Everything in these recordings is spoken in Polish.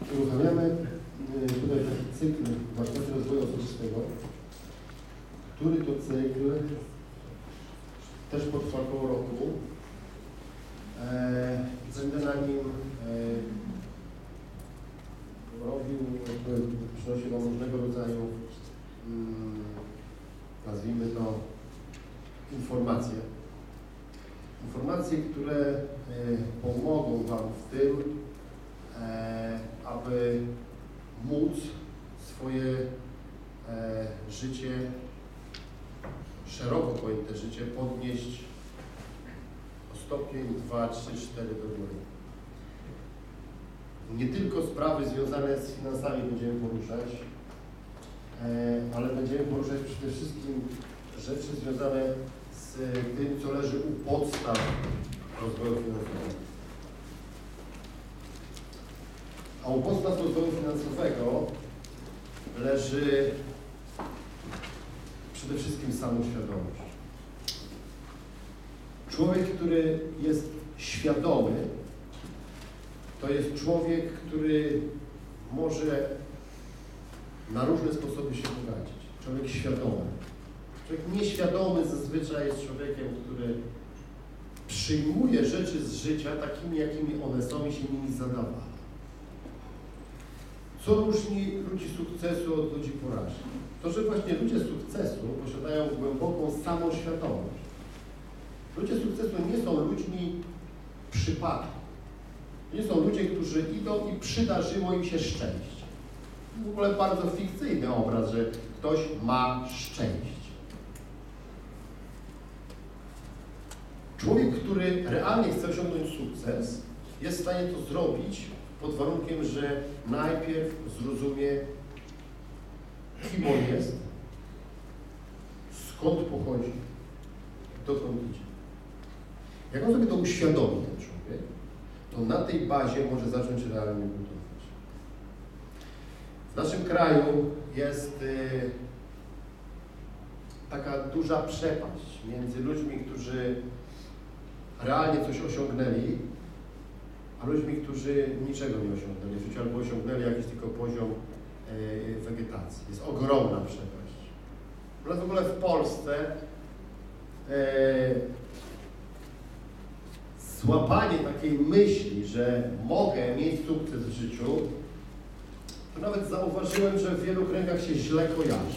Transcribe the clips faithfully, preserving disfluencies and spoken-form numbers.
uruchamiamy tutaj taki cykl wartości rozwoju osobistego, który to cykl też potrwa około roku. E, będę na nim e, robił, jakby przynosił Wam różnego rodzaju, mm, nazwijmy to, informacje. Informacje, które e, pomogą Wam w tym, e, aby móc swoje e, życie, szeroko pojęte życie, podnieść o stopień dwa, trzy, cztery do góry. Nie tylko sprawy związane z finansami będziemy poruszać, e, ale będziemy poruszać przede wszystkim rzeczy związane z tym, co leży u podstaw rozwoju finansowego. A u podstaw rozwoju finansowego leży przede wszystkim samoświadomość. Człowiek, który jest świadomy, to jest człowiek, który może na różne sposoby się bogacić. Człowiek świadomy. Człowiek nieświadomy zazwyczaj jest człowiekiem, który przyjmuje rzeczy z życia takimi, jakimi one są i się nimi zadawala. Co różni ludzi sukcesu od ludzi porażki? To, że właśnie ludzie sukcesu posiadają głęboką samoświadomość. Ludzie sukcesu nie są ludźmi przypadku. Nie są ludzie, którzy idą i przydarzyło im się szczęście. W ogóle bardzo fikcyjny obraz, że ktoś ma szczęście. Człowiek, który realnie chce osiągnąć sukces, jest w stanie to zrobić pod warunkiem, że najpierw zrozumie, kim on jest, skąd pochodzi, dokąd idzie. Jak on sobie to uświadomi, ten człowiek, to na tej bazie może zacząć realnie budować. W naszym kraju jest y, taka duża przepaść między ludźmi, którzy realnie coś osiągnęli, a ludźmi, którzy niczego nie osiągnęli w życiu, albo osiągnęli jakiś tylko poziom y, wegetacji. Jest ogromna przepaść. Ale w ogóle w Polsce y, złapanie takiej myśli, że mogę mieć sukces w życiu, to nawet zauważyłem, że w wielu kręgach się źle kojarzy.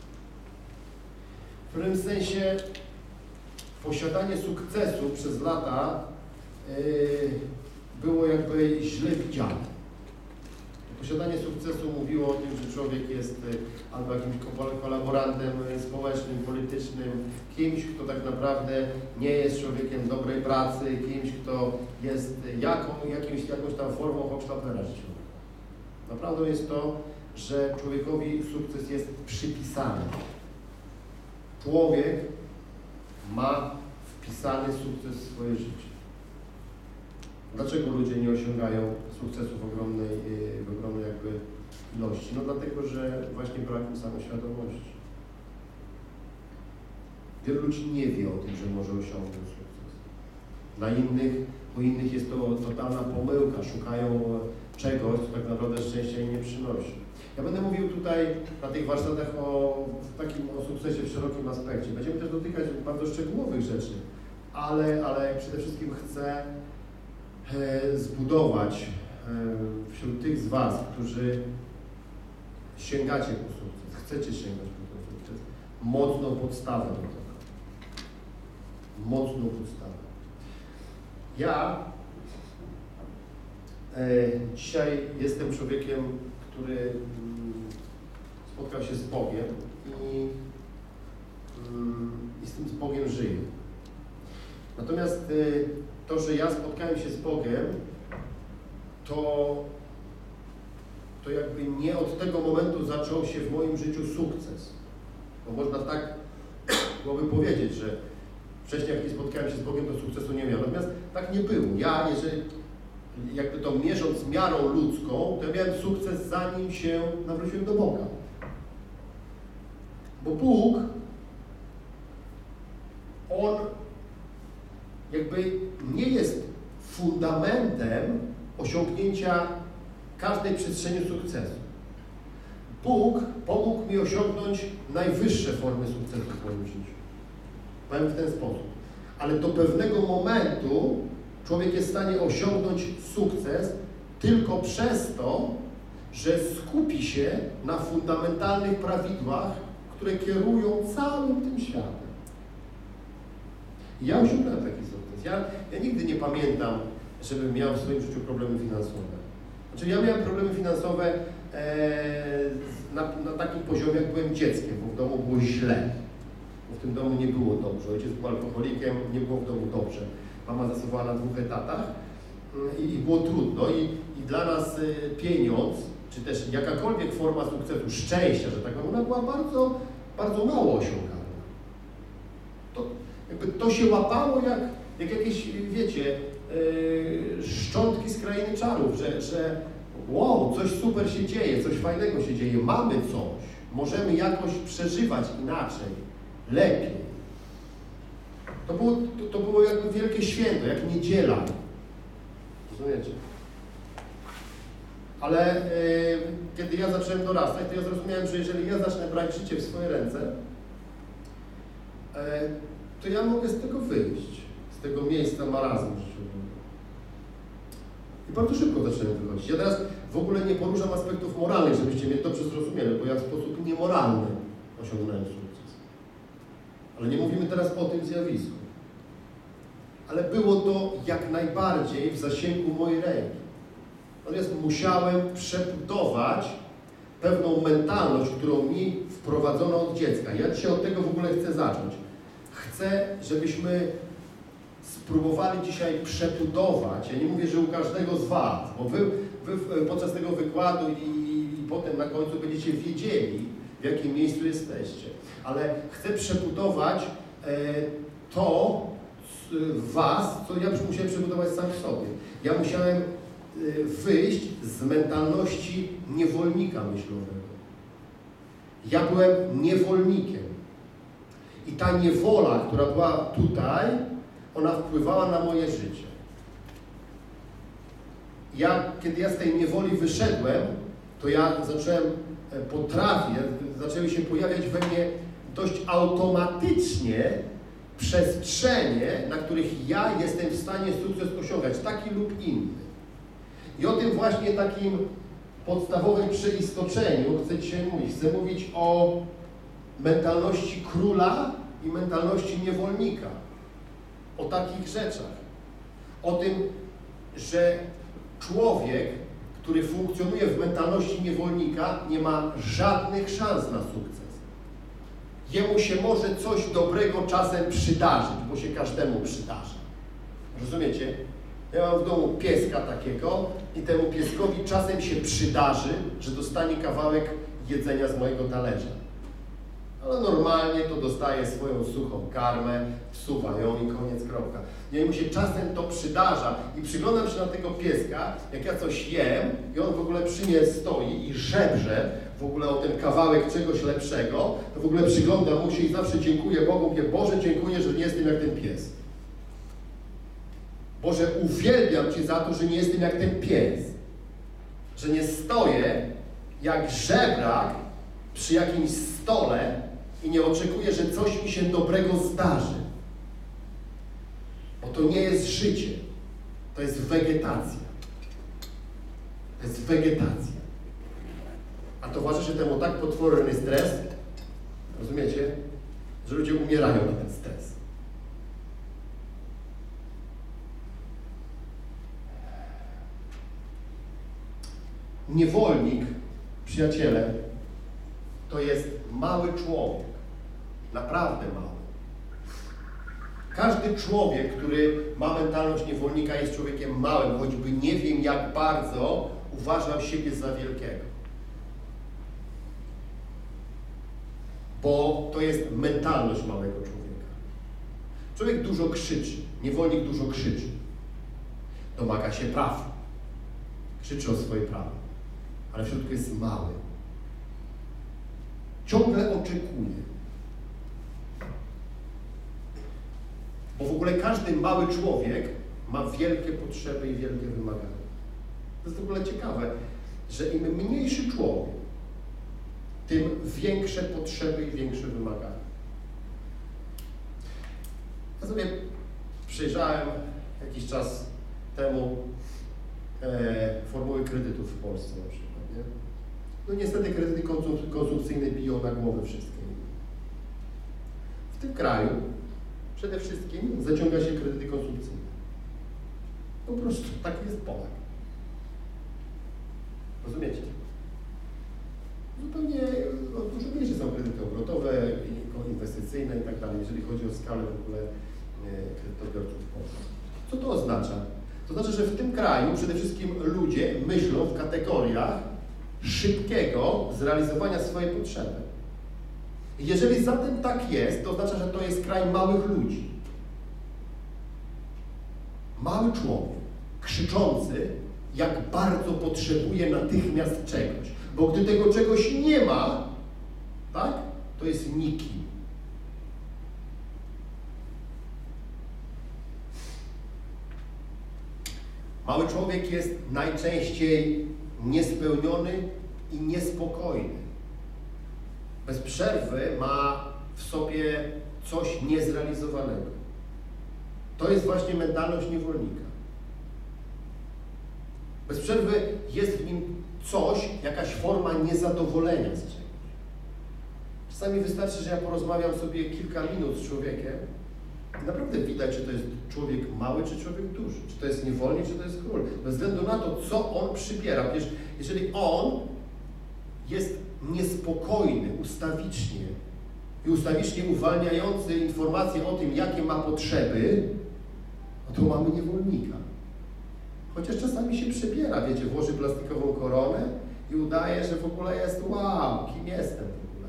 W pewnym sensie posiadanie sukcesu przez lata yy, było jakby źle widziane. Posiadanie sukcesu mówiło o tym, że człowiek jest albo jakimś kolaborantem społecznym, politycznym, kimś, kto tak naprawdę nie jest człowiekiem dobrej pracy, kimś, kto jest jaką, jakimś, jakąś tam formą hochsztaplera życiowego. Naprawdę jest to, że człowiekowi sukces jest przypisany. Człowiek ma wpisany sukces w swoje życie. Dlaczego ludzie nie osiągają sukcesu w ogromnej, w ogromnej jakby ilości? No dlatego, że właśnie braku samoświadomości. Wielu ludzi nie wie o tym, że może osiągnąć sukces. Dla innych, u innych jest to totalna pomyłka. Szukają czegoś, co tak naprawdę szczęścia im nie przynosi. Ja będę mówił tutaj na tych warsztatach o takim o sukcesie w szerokim aspekcie. Będziemy też dotykać bardzo szczegółowych rzeczy, ale, ale przede wszystkim chcę zbudować wśród tych z Was, którzy sięgacie po sukces, chcecie sięgać po ten sukces, mocną podstawę do tego. Mocną podstawę. Ja e, dzisiaj jestem człowiekiem, który mm, spotkał się z Bogiem i, mm, i z tym z Bogiem żyję. Natomiast y, to, że ja spotkałem się z Bogiem, to, to jakby nie od tego momentu zaczął się w moim życiu sukces. Bo można tak byłoby powiedzieć, że wcześniej jak nie spotkałem się z Bogiem, to sukcesu nie miałem. Natomiast tak nie było. Ja, jeżeli jakby to mierząc miarą ludzką, to ja miałem sukces, zanim się nawróciłem do Boga. Bo Bóg, On jakby nie jest fundamentem osiągnięcia każdej przestrzeni sukcesu. Bóg pomógł mi osiągnąć najwyższe formy sukcesu w moim życiu. Powiem w ten sposób. Ale do pewnego momentu człowiek jest w stanie osiągnąć sukces tylko przez to, że skupi się na fundamentalnych prawidłach, które kierują całym tym światem. Ja osiągnąłem taki sukces. Ja, ja nigdy nie pamiętam, żebym miał w swoim życiu problemy finansowe. Znaczy ja miałem problemy finansowe e, na, na takim poziomie, jak byłem dzieckiem, bo w domu było źle. Bo w tym domu nie było dobrze. Ojciec był alkoholikiem, nie było w domu dobrze. Mama zasuwała na dwóch etatach i, i było trudno. I, i dla nas y, pieniądz, czy też jakakolwiek forma sukcesu, szczęścia, że tak powiem, ona była bardzo, bardzo mało osiągalna. To, jakby to się łapało jak, jak jakieś, wiecie, yy, szczątki z krainy czarów, że, że wow, coś super się dzieje, coś fajnego się dzieje, mamy coś, możemy jakoś przeżywać inaczej, lepiej. To było, to, to było jakby wielkie święto, jak niedziela. Rozumiecie? Ale yy, kiedy ja zacząłem dorastać, to ja zrozumiałem, że jeżeli ja zacznę brać życie w swoje ręce, yy, to ja mogę z tego wyjść, z tego miejsca marazmu życiowego. I bardzo szybko zacząłem wychodzić. Ja teraz w ogóle nie poruszam aspektów moralnych, żebyście mnie dobrze zrozumieli, bo ja w sposób niemoralny osiągnąłem sukces. Ale nie mówimy teraz o tym zjawisku. Ale było to jak najbardziej w zasięgu mojej ręki. Natomiast musiałem przebudować pewną mentalność, którą mi wprowadzono od dziecka. Ja dzisiaj od tego w ogóle chcę zacząć. Chcę, żebyśmy spróbowali dzisiaj przebudować, ja nie mówię, że u każdego z Was, bo Wy, wy podczas tego wykładu i, i potem na końcu będziecie wiedzieli, w jakim miejscu jesteście. Ale chcę przebudować e, to w Was, co ja musiałem przebudować sam w sobie. Ja musiałem e, wyjść z mentalności niewolnika myślowego. Ja byłem niewolnikiem. I ta niewola, która była tutaj, ona wpływała na moje życie. Ja, kiedy ja z tej niewoli wyszedłem, to ja zacząłem potrafię, zaczęły się pojawiać we mnie dość automatycznie przestrzenie, na których ja jestem w stanie sukces osiągać, taki lub inny. I o tym właśnie takim podstawowym przeistoczeniu chcę dzisiaj mówić. Chcę mówić o mentalności króla i mentalności niewolnika. O takich rzeczach. O tym, że człowiek, który funkcjonuje w mentalności niewolnika, nie ma żadnych szans na sukces. Jemu się może coś dobrego czasem przydarzyć, bo się każdemu przydarza. Rozumiecie? Ja mam w domu pieska takiego i temu pieskowi czasem się przydarzy, że dostanie kawałek jedzenia z mojego talerza. Ale normalnie to dostaje swoją suchą karmę, wsuwa ją i koniec, kropka. I mu się czasem to przydarza i przyglądam się na tego pieska, jak ja coś jem i on w ogóle przy mnie stoi i żebrze w ogóle o ten kawałek czegoś lepszego, to w ogóle przyglądam mu się i zawsze dziękuję Bogu, mówię, Boże, dziękuję, że nie jestem jak ten pies. Boże, uwielbiam Cię za to, że nie jestem jak ten pies. Że nie stoję jak żebrak przy jakimś stole i nie oczekuję, że coś mi się dobrego zdarzy. Bo to nie jest życie. To jest wegetacja. To jest wegetacja. A towarzyszy temu tak potworny stres, rozumiecie, że ludzie umierają na ten stres. Niewolnik, przyjaciele, to jest mały człowiek. Naprawdę mały. Każdy człowiek, który ma mentalność niewolnika, jest człowiekiem małym, choćby nie wiem jak bardzo uważał siebie za wielkiego. Bo to jest mentalność małego człowieka. Człowiek dużo krzyczy, niewolnik dużo krzyczy. Domaga się praw. Krzyczy o swoje prawa. Ale w środku jest mały. Ciągle oczekuje. Bo w ogóle każdy mały człowiek ma wielkie potrzeby i wielkie wymagania. To jest w ogóle ciekawe. że im mniejszy człowiek, tym większe potrzeby i większe wymagania. Ja sobie przyjrzałem jakiś czas temu e, formuły kredytów w Polsce na przykład, nie? No niestety kredyty konsumpcyjne biją na głowę wszystkim. W tym kraju przede wszystkim zaciąga się kredyty konsumpcyjne. Po prostu tak jest Polak. Rozumiecie? Zupełnie no, dużo mniejsze są kredyty obrotowe, inwestycyjne i tak dalej, jeżeli chodzi o skalę w ogóle e, kredytobiorców w Polsce. Co to oznacza? To znaczy, że w tym kraju przede wszystkim ludzie myślą w kategoriach szybkiego zrealizowania swojej potrzeby. Jeżeli zatem tak jest, to oznacza, że to jest kraj małych ludzi. Mały człowiek, krzyczący, jak bardzo potrzebuje natychmiast czegoś. Bo gdy tego czegoś nie ma, tak, to jest nikim. Mały człowiek jest najczęściej niespełniony i niespokojny. Bez przerwy ma w sobie coś niezrealizowanego. To jest właśnie mentalność niewolnika. Bez przerwy jest w nim coś, jakaś forma niezadowolenia z czegoś. Czasami wystarczy, że ja porozmawiam sobie kilka minut z człowiekiem i naprawdę widać, czy to jest człowiek mały, czy człowiek duży, czy to jest niewolnik, czy to jest król. Bez względu na to, co on przybiera. Wiesz, jeżeli on jest niespokojny ustawicznie i ustawicznie uwalniający informacje o tym, jakie ma potrzeby, no to mamy niewolnika. Chociaż czasami się przebiera, wiecie, włoży plastikową koronę i udaje, że w ogóle jest wow, kim jestem w ogóle.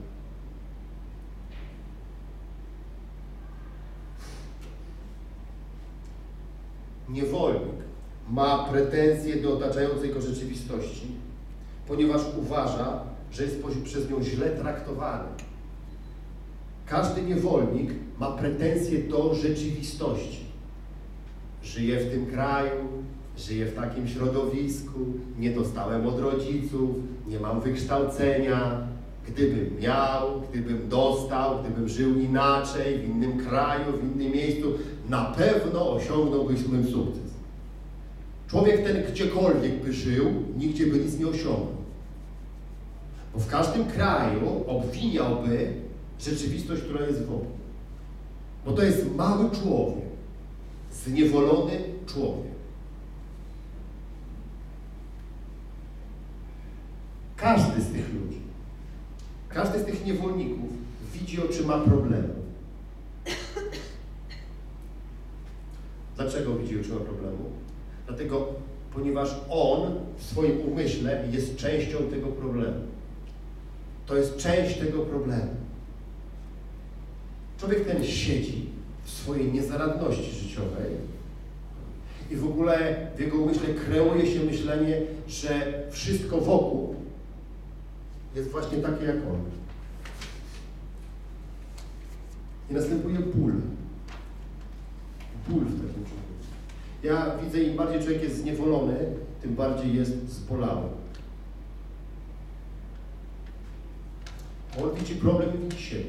Niewolnik ma pretensje do otaczającej go rzeczywistości, ponieważ uważa, że jest przez nią źle traktowany. Każdy niewolnik ma pretensje do rzeczywistości. Żyję w tym kraju, żyję w takim środowisku, nie dostałem od rodziców, nie mam wykształcenia. Gdybym miał, gdybym dostał, gdybym żył inaczej, w innym kraju, w innym miejscu, na pewno osiągnąłbym sukces. Człowiek ten gdziekolwiek by żył, nigdzie by nic nie osiągnął. Bo w każdym kraju obwiniałby rzeczywistość, która jest wokół. Bo to jest mały człowiek, zniewolony człowiek. Każdy z tych ludzi, każdy z tych niewolników widzi oczyma problemu. Dlaczego widzi oczyma problemu? Dlatego, ponieważ on w swoim umyśle jest częścią tego problemu. To jest część tego problemu. Człowiek ten siedzi w swojej niezaradności życiowej i w ogóle w jego umyśle kreuje się myślenie, że wszystko wokół jest właśnie takie jak on. I następuje ból. Ból w takim człowieku. Ja widzę, im bardziej człowiek jest zniewolony, tym bardziej jest zbolały. On widzi problem i widzi siebie.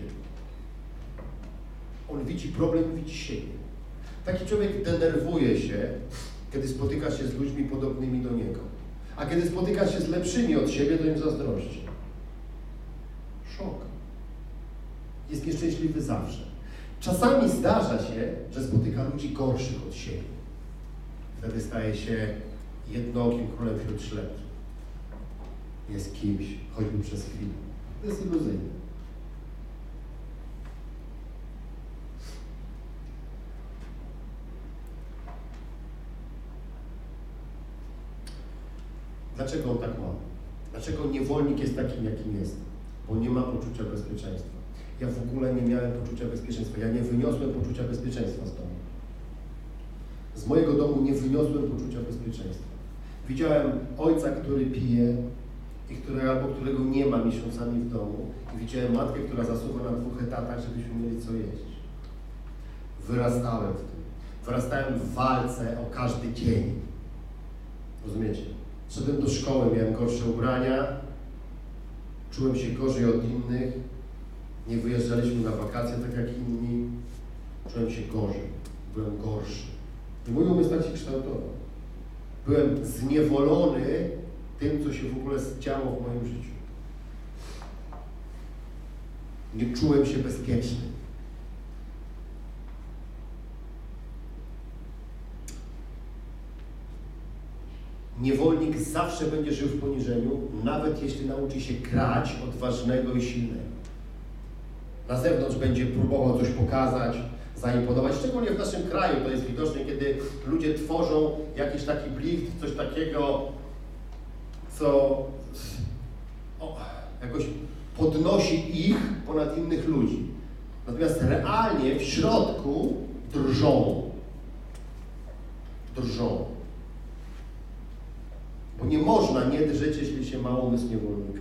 On widzi problem i widzi siebie. Taki człowiek denerwuje się, kiedy spotyka się z ludźmi podobnymi do niego. A kiedy spotyka się z lepszymi od siebie, to im zazdrości. Szok. Jest nieszczęśliwy zawsze. Czasami zdarza się, że spotyka ludzi gorszych od siebie. Wtedy staje się jednookim królem wśród ślepców. Jest kimś, choćby przez chwilę. To jest iluzyjne. Dlaczego on tak ma? Dlaczego niewolnik jest takim, jakim jest? Bo nie ma poczucia bezpieczeństwa. Ja w ogóle nie miałem poczucia bezpieczeństwa. Ja nie wyniosłem poczucia bezpieczeństwa z domu. Z mojego domu nie wyniosłem poczucia bezpieczeństwa. Widziałem ojca, który pije i który, albo którego nie ma miesiącami w domu. I widziałem matkę, która zasuwa na dwóch etatach, żebyśmy mieli co jeść. Wyrastałem w tym. Wyrastałem w walce o każdy dzień. Rozumiecie? Szedłem do szkoły, miałem gorsze ubrania, czułem się gorzej od innych, nie wyjeżdżaliśmy na wakacje tak jak inni, czułem się gorzej, byłem gorszy. I mój umysł tak się kształtował. Byłem zniewolony tym, co się w ogóle działo w moim życiu. Nie czułem się bezpieczny. Niewolnik zawsze będzie żył w poniżeniu, nawet jeśli nauczy się grać odważnego i silnego. Na zewnątrz będzie próbował coś pokazać, zaimponować. Szczególnie w naszym kraju to jest widoczne, kiedy ludzie tworzą jakiś taki blicht, coś takiego, co o, jakoś podnosi ich ponad innych ludzi. Natomiast realnie w środku drżą. Drżą. Bo nie można nie drżeć, jeśli się ma umysł niewolnika.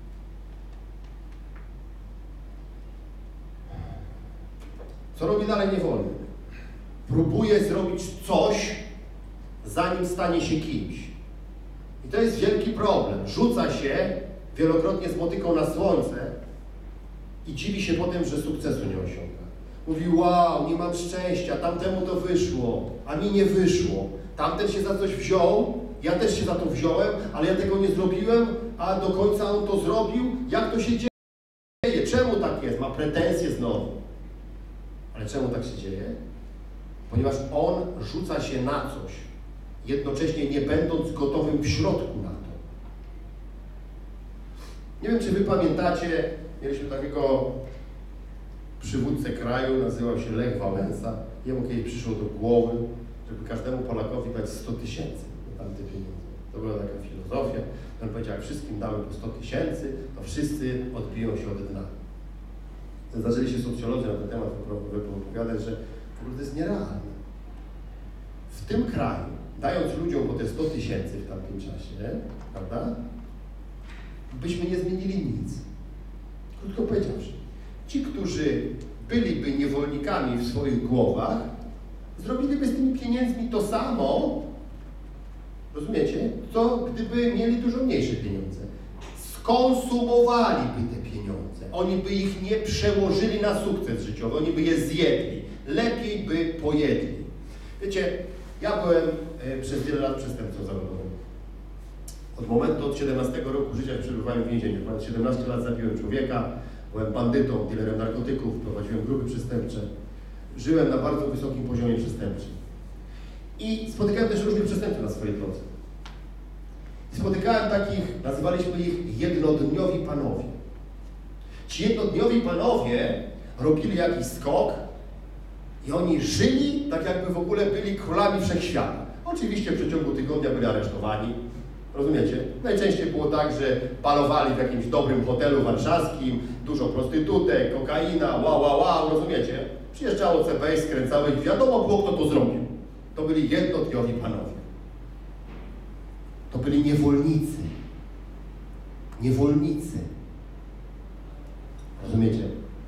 Co robi dalej niewolnik? Próbuje zrobić coś, zanim stanie się kimś. I to jest wielki problem. Rzuca się wielokrotnie z motyką na słońce i dziwi się potem, że sukcesu nie osiąga. Mówi, wow, nie mam szczęścia, tamtemu to wyszło, a mi nie wyszło. Tamten się za coś wziął, ja też się za to wziąłem, ale ja tego nie zrobiłem, a do końca on to zrobił. Jak to się dzieje? Czemu tak jest? Ma pretensje znowu. Ale czemu tak się dzieje? Ponieważ on rzuca się na coś, jednocześnie nie będąc gotowym w środku na to. Nie wiem, czy wy pamiętacie, mieliśmy takiego przywódcę kraju, nazywał się Lech Wałęsa. Jemu kiedyś przyszło do głowy, żeby każdemu Polakowi dać sto tysięcy na tamte pieniądze. To była taka filozofia. On powiedział, jak wszystkim damy po sto tysięcy, to wszyscy odbiją się od dna. Zaczęli się socjolodzy na ten temat wypowiadać, że w ogóle to jest nierealne. W tym kraju, dając ludziom po te sto tysięcy w tamtym czasie, prawda, byśmy nie zmienili nic. Krótko powiedziawszy, ci, którzy byliby niewolnikami w swoich głowach, zrobiliby z tymi pieniędzmi to samo, rozumiecie, co gdyby mieli dużo mniejsze pieniądze. Skonsumowaliby te pieniądze. Oni by ich nie przełożyli na sukces życiowy, oni by je zjedli. Lepiej by pojedli. Wiecie, ja byłem e, przez wiele lat przestępcą zawodowym. Od momentu, od siedemnastego roku życia przebywałem w więzieniu. Ponad siedemnaście lat zabiłem człowieka, byłem bandytą, dealerem narkotyków, prowadziłem grupy przestępcze. Żyłem na bardzo wysokim poziomie przestępczym. I spotykałem też różnych przestępców na swojej drodze. Spotykałem takich, nazywaliśmy ich jednodniowi panowie. Ci jednodniowi panowie robili jakiś skok i oni żyli tak, jakby w ogóle byli królami wszechświata. Oczywiście w przeciągu tygodnia byli aresztowani. Rozumiecie? Najczęściej było tak, że palowali w jakimś dobrym hotelu warszawskim, dużo prostytutek, kokaina, wow, wow, wow, rozumiecie? Przyjeżdżało C B, skręcały ich, wiadomo było, kto to zrobił. To byli jednodniowi panowie. To byli niewolnicy. Niewolnicy. Rozumiecie?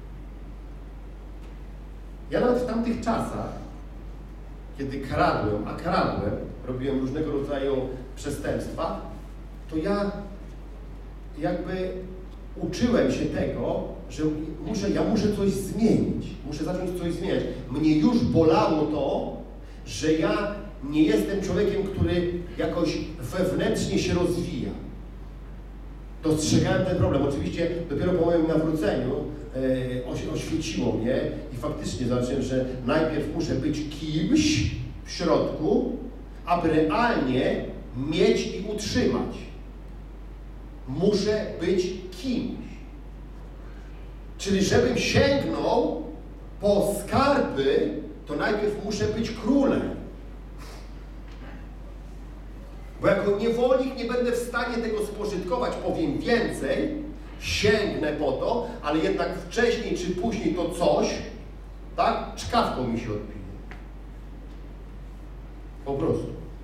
Ja nawet w tamtych czasach, kiedy kradłem, a kradłem, robiłem różnego rodzaju przestępstwa, to ja jakby uczyłem się tego, że muszę, ja muszę coś zmienić. Muszę zacząć coś zmieniać. Mnie już bolało to, że ja nie jestem człowiekiem, który jakoś wewnętrznie się rozwija. Dostrzegałem ten problem. Oczywiście dopiero po moim nawróceniu e, oświeciło mnie i faktycznie zobaczyłem, że najpierw muszę być kimś w środku, aby realnie mieć i utrzymać. Muszę być kimś. Czyli żebym sięgnął po skarby, to najpierw muszę być królem. Bo jako niewolnik nie będę w stanie tego spożytkować, powiem więcej, sięgnę po to, ale jednak wcześniej czy później to coś, tak, czkawką mi się odbije. Po prostu.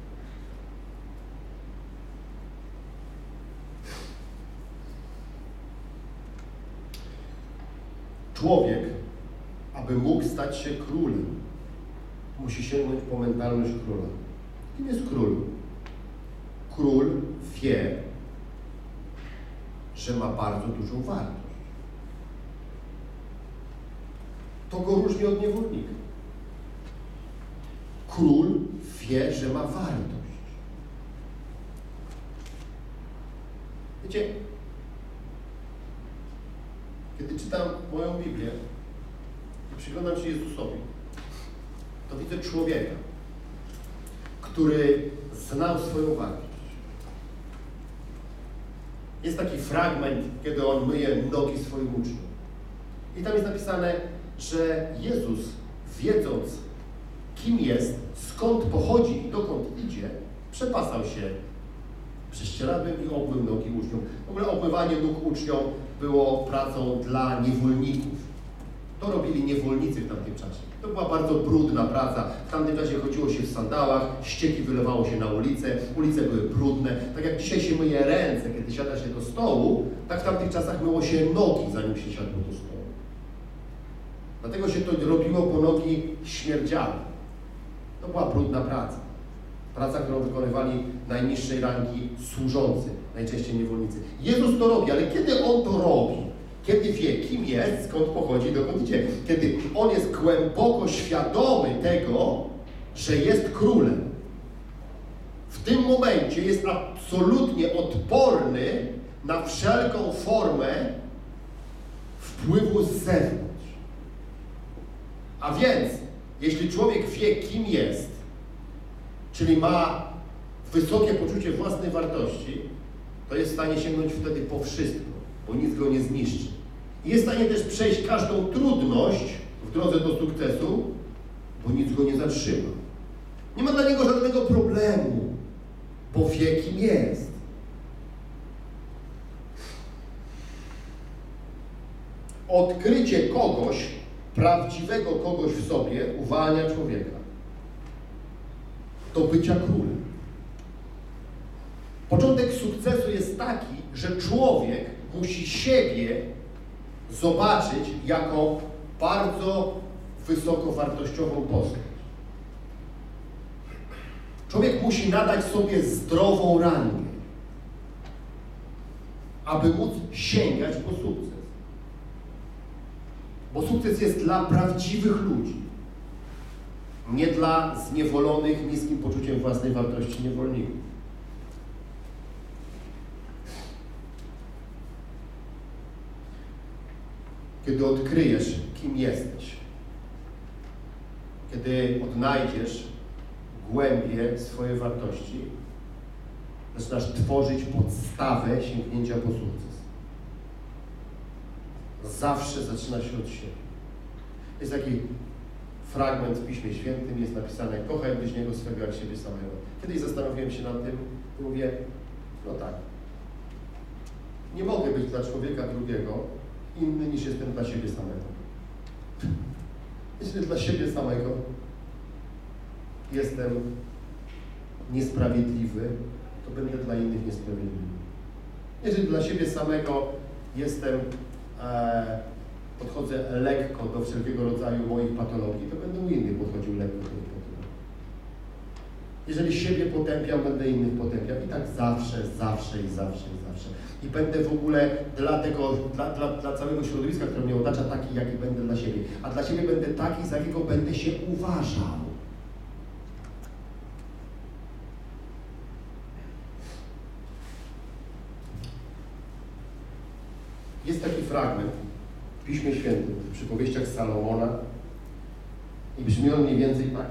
Człowiek, aby mógł stać się królem, musi sięgnąć po mentalność króla. Kim jest król? król wie, że ma bardzo dużą wartość. To go różni od niewolnika. Król wie, że ma wartość. Wiecie, kiedy czytam moją Biblię i przyglądam się Jezusowi, to widzę człowieka, który znał swoją wartość. Jest taki fragment, kiedy on myje nogi swoim uczniom. I tam jest napisane, że Jezus, wiedząc, kim jest, skąd pochodzi i dokąd idzie, przepasał się prześcieradłem i obmył nogi uczniom. W ogóle obmywanie nóg uczniom było pracą dla niewolników. To robili niewolnicy w tamtym czasie. To była bardzo brudna praca. W tamtym czasie chodziło się w sandałach, ścieki wylewało się na ulicę, ulice były brudne. Tak jak dzisiaj się myje ręce, kiedy siada się do stołu, tak w tamtych czasach myło się nogi, zanim się siadło do stołu. Dlatego się to robiło, bo nogi śmierdziały. To była brudna praca. Praca, którą wykonywali najniższej rangi służący, najczęściej niewolnicy. Jezus to robi, ale kiedy On to robi? Kiedy wie, kim jest, skąd pochodzi, dokąd idzie. Kiedy On jest głęboko świadomy tego, że jest królem. W tym momencie jest absolutnie odporny na wszelką formę wpływu z zewnątrz. A więc, jeśli człowiek wie, kim jest, czyli ma wysokie poczucie własnej wartości, to jest w stanie sięgnąć wtedy po wszystko, bo nic go nie zniszczy. I jest w stanie też przejść każdą trudność w drodze do sukcesu, bo nic go nie zatrzyma. Nie ma dla niego żadnego problemu, bo wie, kim jest. Odkrycie kogoś, prawdziwego kogoś w sobie, uwalnia człowieka do bycia królem. Początek sukcesu jest taki, że człowiek musi siebie zobaczyć jako bardzo wysoko wartościową postać. Człowiek musi nadać sobie zdrową rangę, aby móc sięgać po sukces. Bo sukces jest dla prawdziwych ludzi, nie dla zniewolonych niskim poczuciem własnej wartości niewolników. Kiedy odkryjesz, kim jesteś, kiedy odnajdziesz głębię swojej wartości, zaczynasz tworzyć podstawę sięgnięcia po sukces. Zawsze zaczyna się od siebie. Jest taki fragment w Piśmie Świętym, jest napisane: kochaj bliźniego swego jak siebie samego. Kiedyś zastanowiłem się nad tym i mówię, no tak, nie mogę być dla człowieka drugiego inny niż jestem dla siebie samego. Jeśli dla siebie samego jestem niesprawiedliwy, to będę dla innych niesprawiedliwy. Jeżeli dla siebie samego jestem, e, podchodzę lekko do wszelkiego rodzaju moich patologii, to będę u innych podchodził lekko do tych patologii. Jeżeli siebie potępiam, będę innych potępiał. I tak zawsze, zawsze i zawsze i zawsze. I będę w ogóle dla tego, dla, dla, dla całego środowiska, które mnie otacza, taki, jaki będę dla siebie. A dla siebie będę taki, za jakiego będę się uważał. Jest taki fragment w Piśmie Świętym, w przypowieściach Salomona i brzmi on mniej więcej tak.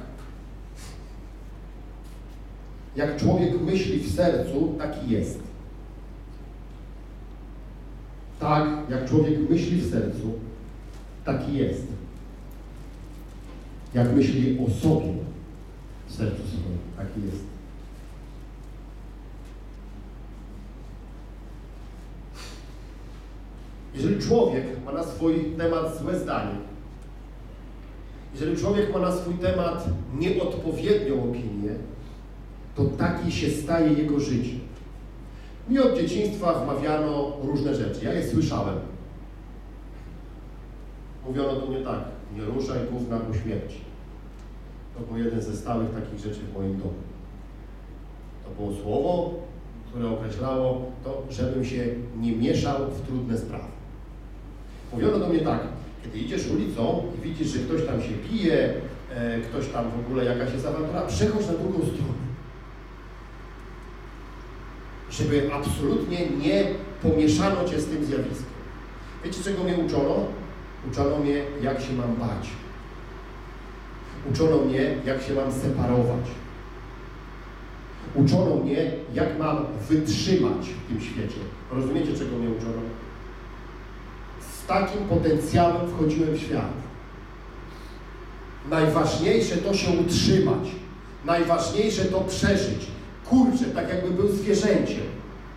Jak człowiek myśli w sercu, taki jest. Tak, jak człowiek myśli w sercu, taki jest. Jak myśli o sobie w sercu swoim, taki jest. Jeżeli człowiek ma na swój temat złe zdanie, jeżeli człowiek ma na swój temat nieodpowiednią opinię, to taki się staje jego życie. Mi od dzieciństwa wmawiano różne rzeczy. Ja je słyszałem. Mówiono do mnie tak: nie ruszaj gówna po śmierci. To był jeden ze stałych takich rzeczy w moim domu. To było słowo, które określało to, żebym się nie mieszał w trudne sprawy. Mówiono do mnie tak, kiedy idziesz ulicą i widzisz, że ktoś tam się bije, e, ktoś tam w ogóle jakaś jest awantura, przechodź na drugą stronę. Żeby absolutnie nie pomieszano cię z tym zjawiskiem. Wiecie, czego mnie uczono? Uczono mnie, jak się mam bać. Uczono mnie, jak się mam separować. Uczono mnie, jak mam wytrzymać w tym świecie. Rozumiecie, czego mnie uczono? Z takim potencjałem wchodziłem w świat. Najważniejsze to się utrzymać. Najważniejsze to przeżyć. Kurczę, tak jakby był zwierzęciem.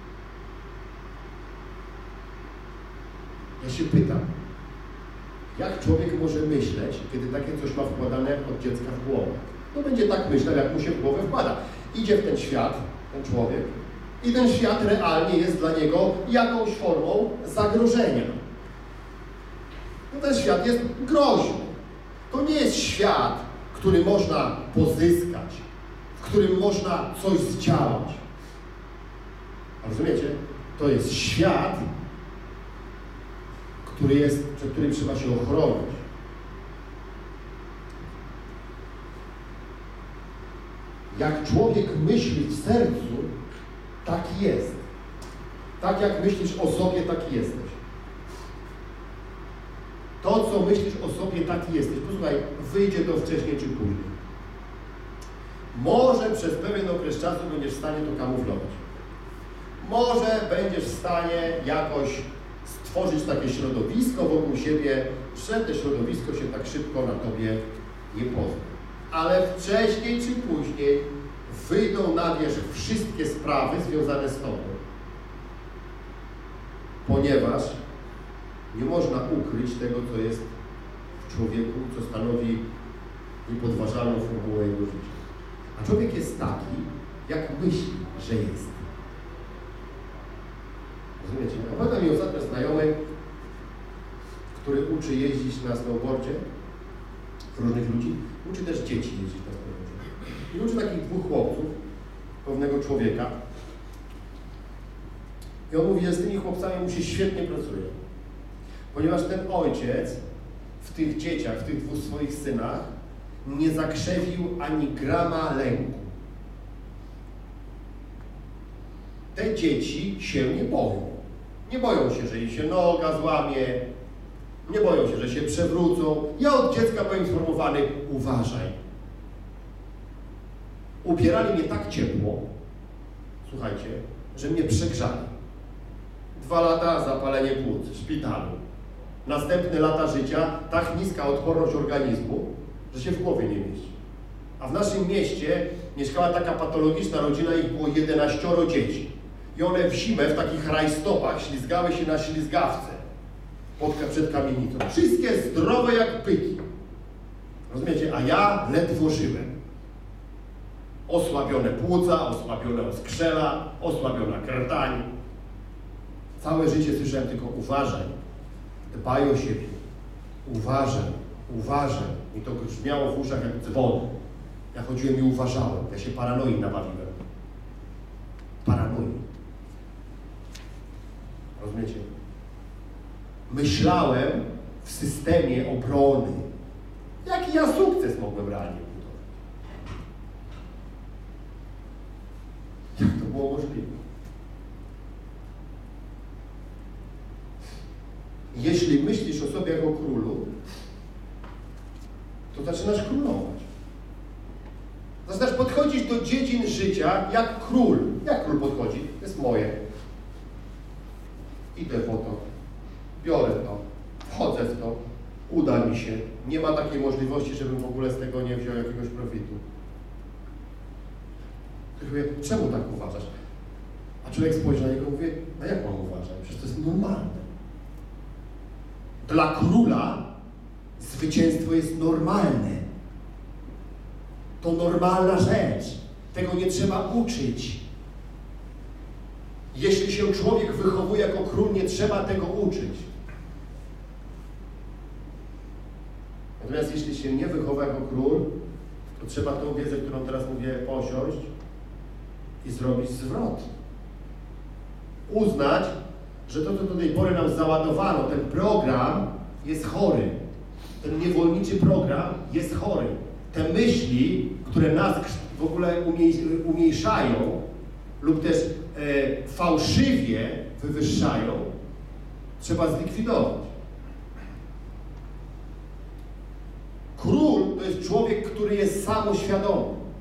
Ja się pytam, jak człowiek może myśleć, kiedy takie coś ma wkładane od dziecka w głowę? No będzie tak myślał, jak mu się w głowę wkłada. Idzie w ten świat, ten człowiek, i ten świat realnie jest dla niego jakąś formą zagrożenia. No ten świat jest groźny. To nie jest świat, który można pozyskać, w którym można coś zdziałać. Rozumiecie? To jest świat, który jest, przed którym trzeba się ochronić. Jak człowiek myśli w sercu, taki jest. Tak jak myślisz o sobie, taki jesteś. To, co myślisz o sobie, taki jesteś. Posłuchaj, wyjdzie to wcześniej czy później. Może przez pewien okres czasu będziesz w stanie to kamuflować. Może będziesz w stanie jakoś stworzyć takie środowisko wokół siebie, że to środowisko się tak szybko na tobie nie pozna. Ale wcześniej czy później wyjdą na wierzch wszystkie sprawy związane z tobą. Ponieważ nie można ukryć tego, co jest w człowieku, co stanowi niepodważalną formułę jego życia. A człowiek jest taki, jak myśli, że jest. Rozumiecie? Opowiada mi ostatnio znajomy, który uczy jeździć na snowboardzie, różnych ludzi, uczy też dzieci jeździć na snowboardzie. I uczy takich dwóch chłopców, pewnego człowieka. I on mówi, że z tymi chłopcami mu się świetnie pracuje. Ponieważ ten ojciec w tych dzieciach, w tych dwóch swoich synach nie zakrzewił ani grama lęku. Te dzieci się nie boją. Nie boją się, że im się noga złamie, nie boją się, że się przewrócą. Ja od dziecka byłem informowany, uważaj. Upierali mnie tak ciepło, słuchajcie, że mnie przegrzali. Dwa lata zapalenie płuc w szpitalu. Następne lata życia, tak niska odporność organizmu, że się w głowie nie mieści. A w naszym mieście mieszkała taka patologiczna rodzina, ich było jedenaścioro dzieci. I one w zimę w takich rajstopach ślizgały się na ślizgawce pod, przed kamienicą. Wszystkie zdrowe jak pyki. Rozumiecie? A ja ledwo żyłem. Osłabione płuca, osłabione oskrzela, osłabiona krtań. Całe życie słyszałem tylko uważaj, dbaj o siebie, uważaj, uważaj. I to brzmiało w uszach jak dzwon. Ja chodziłem i uważałem, ja się paranoi nabawiłem. Paranoi. Rozumiecie? Myślałem w systemie obrony. Jaki ja sukces mogłem realnie budować? Jak to było możliwe? Jeśli myślisz o sobie jako królu, to zaczynasz królować. Zaczynasz podchodzić do dziedzin życia jak król. Jak król podchodzi? To jest moje. Idę po to. Biorę to. Wchodzę w to. Uda mi się. Nie ma takiej możliwości, żebym w ogóle z tego nie wziął jakiegoś profitu. Ktoś mówi, czemu tak uważasz? A człowiek spojrzy na niego i mówi, a jak mam uważać? Przecież to jest normalne. Dla króla zwycięstwo jest normalne. To normalna rzecz. Tego nie trzeba uczyć. Jeśli się człowiek wychowuje jako król, nie trzeba tego uczyć. Natomiast jeśli się nie wychowa jako król, to trzeba tą wiedzę, którą teraz mówię, posiąść i zrobić zwrot. uznać, że to, co do tej pory nam załadowano, ten program jest chory. Ten niewolniczy program jest chory. Te myśli, które nas w ogóle umniejszają lub też e, fałszywie wywyższają, trzeba zlikwidować. Król to jest człowiek, który jest samoświadomy.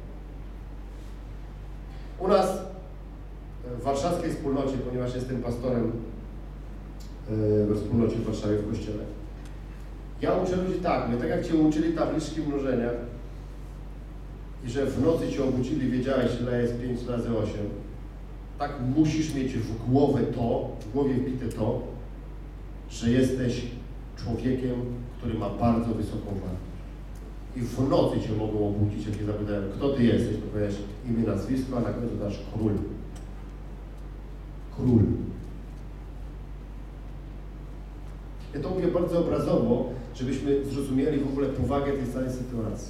U nas w warszawskiej wspólnocie, ponieważ jestem pastorem we wspólnocie w Warszawie w kościele, ja uczę ludzi tak, my tak jak Cię uczyli tabliczki mnożenia i że w nocy Cię obudzili, wiedziałeś, ile jest pięć razy osiem, tak musisz mieć w głowę to, w głowie wbite to, że jesteś człowiekiem, który ma bardzo wysoką wartość. I w nocy Cię mogą obudzić, jak Cię zapytają, kto Ty jesteś, to powiesz imię, nazwisko, a na końcu dasz król. Król. Ja to mówię bardzo obrazowo, żebyśmy zrozumieli w ogóle powagę tej całej sytuacji.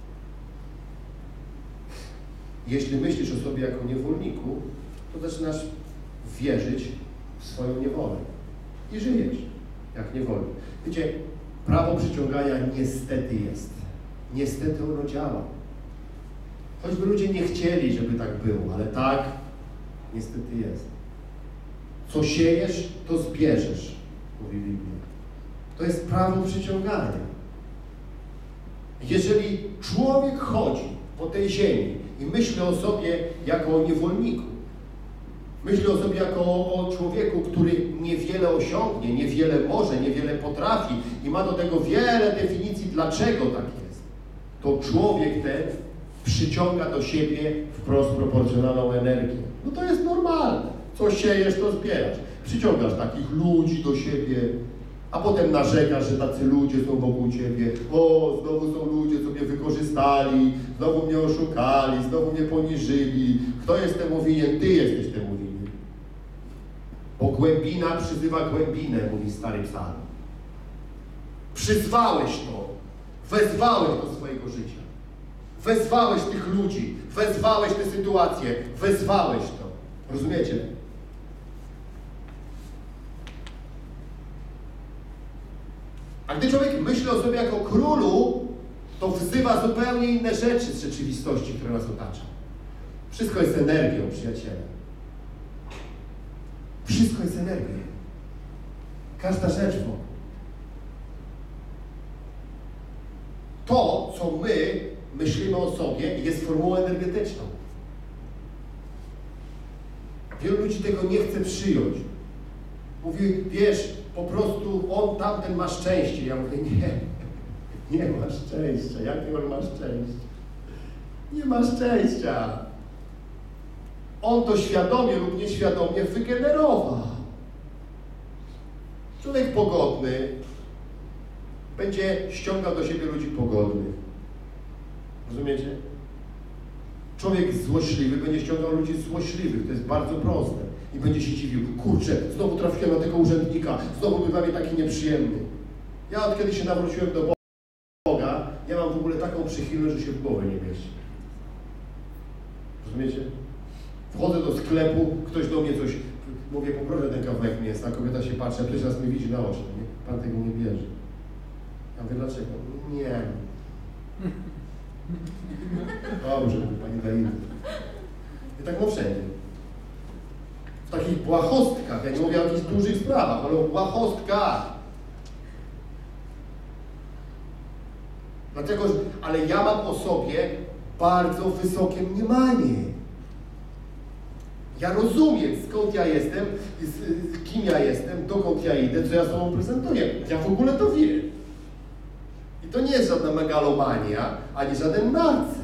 Jeśli myślisz o sobie jako niewolniku, to zaczynasz wierzyć w swoją niewolę i żyjesz jak niewolnik. Wiecie, prawo przyciągania niestety jest. Niestety ono działa. Choćby ludzie nie chcieli, żeby tak było, ale tak niestety jest. Co siejesz, to zbierzesz, mówi Biblia. To jest prawo przyciągania. Jeżeli człowiek chodzi po tej ziemi i myśli o sobie jako o niewolniku, myśli o sobie jako o człowieku, który niewiele osiągnie, niewiele może, niewiele potrafi i ma do tego wiele definicji, dlaczego tak jest, to człowiek ten przyciąga do siebie wprost proporcjonalną energię. No to jest normalne. Co siejesz, to zbierasz. Przyciągasz takich ludzi do siebie, a potem narzekasz, że tacy ludzie są wokół Ciebie. O, znowu są ludzie, co mnie wykorzystali, znowu mnie oszukali, znowu mnie poniżyli. Kto jest temu winien? Ty jesteś temu winien. Bo głębina przyzywa głębinę, mówi stary psalm. Przyzwałeś to, wezwałeś do swojego życia. Wezwałeś tych ludzi, wezwałeś te sytuacje, wezwałeś to. Rozumiecie? A gdy człowiek myśli o sobie jako królu, to wzywa zupełnie inne rzeczy z rzeczywistości, która nas otacza. Wszystko jest energią, przyjaciele. Wszystko jest energią. Każda rzecz wokół. To, co my myślimy o sobie, jest formułą energetyczną. Wielu ludzi tego nie chce przyjąć. Mówi, wiesz, po prostu on tamten ma szczęście. Ja mówię, nie, nie ma szczęścia. Jakie on ma szczęście? Nie ma szczęścia. On to świadomie lub nieświadomie wygenerował. Człowiek pogodny będzie ściągał do siebie ludzi pogodnych. Rozumiecie? Człowiek złośliwy będzie ściągał ludzi złośliwych. To jest bardzo proste. I będzie się dziwił, kurczę, znowu trafiłem na tego urzędnika, znowu był dla mnie taki nieprzyjemny. Ja od kiedy się nawróciłem do Boga, ja mam w ogóle taką przychylność, że się w głowę nie mieści. Rozumiecie? Wchodzę do sklepu, ktoś do mnie coś, mówię, poproszę ten kawałek mięsa, kobieta się patrzy, a ktoś raz mnie widzi na oczy, nie? Pan tego nie bierze. Ja mówię, dlaczego? Nie. Dobrze, pani da inny. I tak mam wszędzie. W takich błahostkach, ja nie mówię o jakichś dużych sprawach, ale o błahostkach. Dlatego, że, ale ja mam o sobie bardzo wysokie mniemanie. Ja rozumiem, skąd ja jestem, z, z kim ja jestem, dokąd ja idę, co ja sobą prezentuję. Ja w ogóle to wiem. I to nie jest żadna megalomania, ani żaden narcyzm.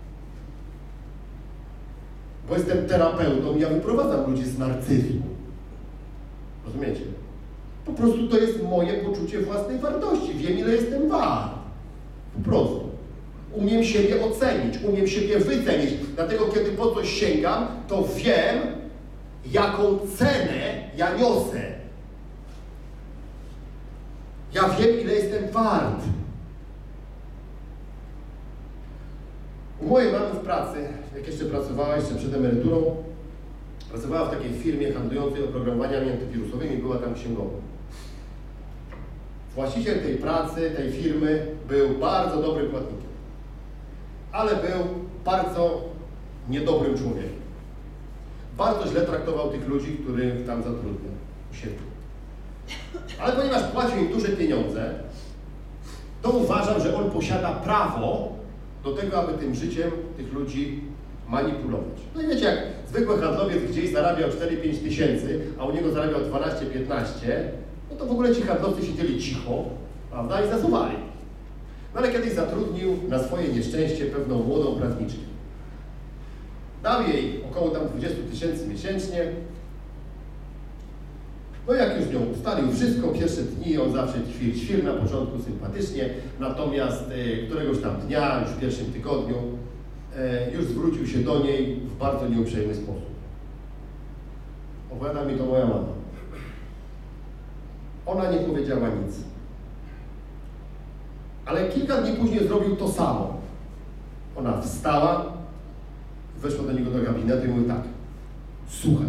Bo jestem terapeutą i ja wyprowadzam ludzi z narcyzmu. Rozumiecie? Po prostu to jest moje poczucie własnej wartości. Wiem, ile jestem wart. Po prostu. Umiem siebie ocenić, umiem siebie wycenić. Dlatego, kiedy po coś sięgam, to wiem, jaką cenę ja niosę. Ja wiem, ile jestem wart. U mojej mamy w pracy, jak jeszcze pracowała, jeszcze przed emeryturą, Pracowała w takiej firmie handlującej oprogramowaniami antywirusowymi, była tam księgową. Właściciel tej pracy, tej firmy był bardzo dobrym płatnikiem, ale był bardzo niedobrym człowiekiem. Bardzo źle traktował tych ludzi, których tam zatrudniał u siebie. Ale ponieważ płacił im duże pieniądze, to uważał, że on posiada prawo do tego, aby tym życiem tych ludzi manipulować. No i wiecie, jak zwykły handlowiec gdzieś zarabiał cztery pięć tysięcy, a u niego zarabiał dwanaście piętnaście, no to w ogóle ci handlowcy siedzieli cicho, prawda, i zasuwali. No ale kiedyś zatrudnił na swoje nieszczęście pewną młodą prawniczkę. Dał jej około tam dwadzieścia tysięcy miesięcznie. No jak już z nią ustalił wszystko, pierwsze dni on zawsze ćwir, ćwir na początku sympatycznie, natomiast e, któregoś tam dnia, już w pierwszym tygodniu, e, już zwrócił się do niej w bardzo nieuprzejmy sposób. Opowiada mi to moja mama. Ona nie powiedziała nic. Ale kilka dni później zrobił to samo. Ona wstała, weszła do niego do gabinetu i mówi tak: słuchaj,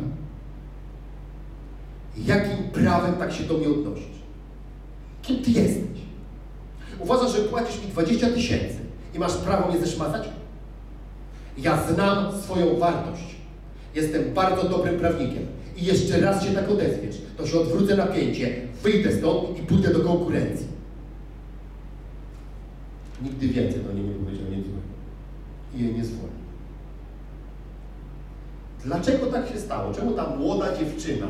jakim prawem tak się do mnie odnosisz? Kim ty jesteś? Uważasz, że płacisz mi dwadzieścia tysięcy i masz prawo mnie zeszmacać? Ja znam swoją wartość. Jestem bardzo dobrym prawnikiem. I jeszcze raz się tak odezwiesz, to się odwrócę na pięcie, wyjdę stąd i pójdę do konkurencji. Nigdy więcej do niej nie powiedział nic złego. I jej nie zwolnił. Dlaczego tak się stało? Czemu ta młoda dziewczyna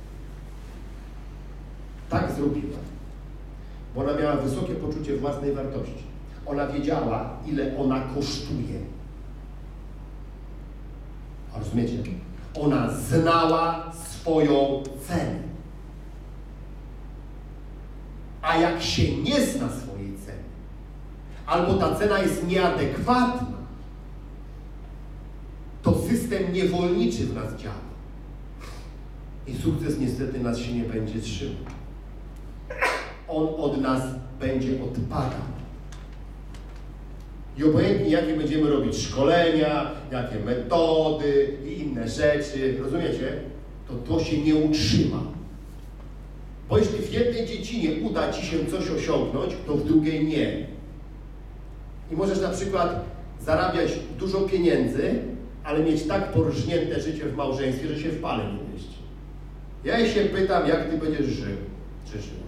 tak zrobiła? Bo ona miała wysokie poczucie własnej wartości. Ona wiedziała, ile ona kosztuje. A rozumiecie? Ona znała swoją cenę. A jak się nie zna swojej ceny, albo ta cena jest nieadekwatna, to system niewolniczy w nas działa. I sukces niestety nas się nie będzie trzymał. On od nas będzie odpadał. I obojętnie jakie będziemy robić szkolenia, jakie metody i inne rzeczy, rozumiecie? To to się nie utrzyma. Bo jeśli w jednej dziedzinie uda ci się coś osiągnąć, to w drugiej nie. I możesz na przykład zarabiać dużo pieniędzy, ale mieć tak porżnięte życie w małżeństwie, że się w pale nie mieści. Ja się pytam, jak ty będziesz żył, czy żyła?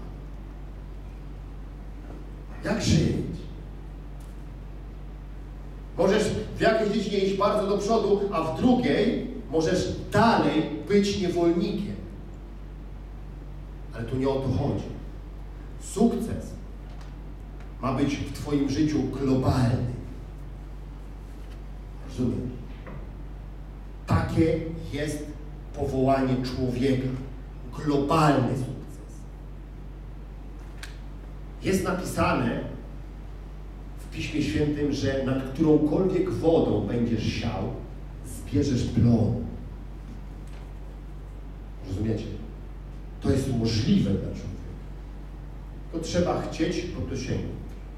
Jak żyć? Możesz w jakiejś dziedzinie iść bardzo do przodu, a w drugiej możesz dalej być niewolnikiem. Ale tu nie o to chodzi. Sukces ma być w twoim życiu globalny. Rozumiem? Takie jest powołanie człowieka. Globalny sukces. Jest napisane w Piśmie Świętym, że nad którąkolwiek wodą będziesz siał, zbierzesz plon. Rozumiecie? To jest możliwe dla człowieka. Tylko trzeba chcieć po to sięgnąć.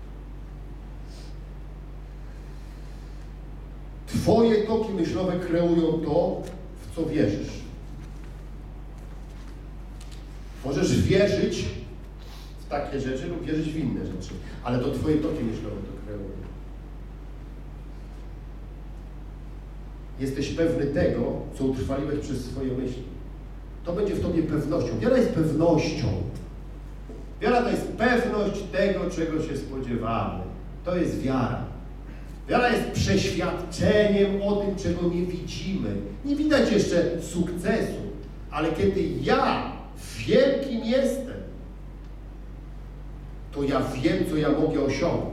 Twoje toki myślowe kreują to, w co wierzysz. Możesz wierzyć w takie rzeczy lub wierzyć w inne rzeczy, ale to twoje toki myślowe to kreują. Jesteś pewny tego, co utrwaliłeś przez swoje myśli. To będzie w tobie pewnością. Wiara jest pewnością. Wiara to jest pewność tego, czego się spodziewamy. To jest wiara. Wiara jest przeświadczeniem o tym, czego nie widzimy. Nie widać jeszcze sukcesu, ale kiedy ja wiem, kim jestem, to ja wiem, co ja mogę osiągnąć.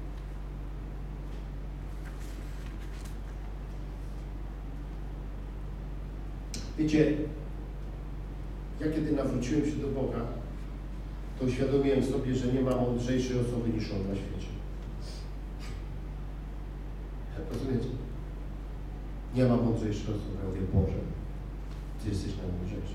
Wiecie, ja kiedy nawróciłem się do Boga, to uświadomiłem sobie, że nie ma mądrzejszej osoby niż On na świecie. Rozumiecie? Nie ma mądrzejszej osoby. Ja mówię, Boże, Ty jesteś najmądrzejszy.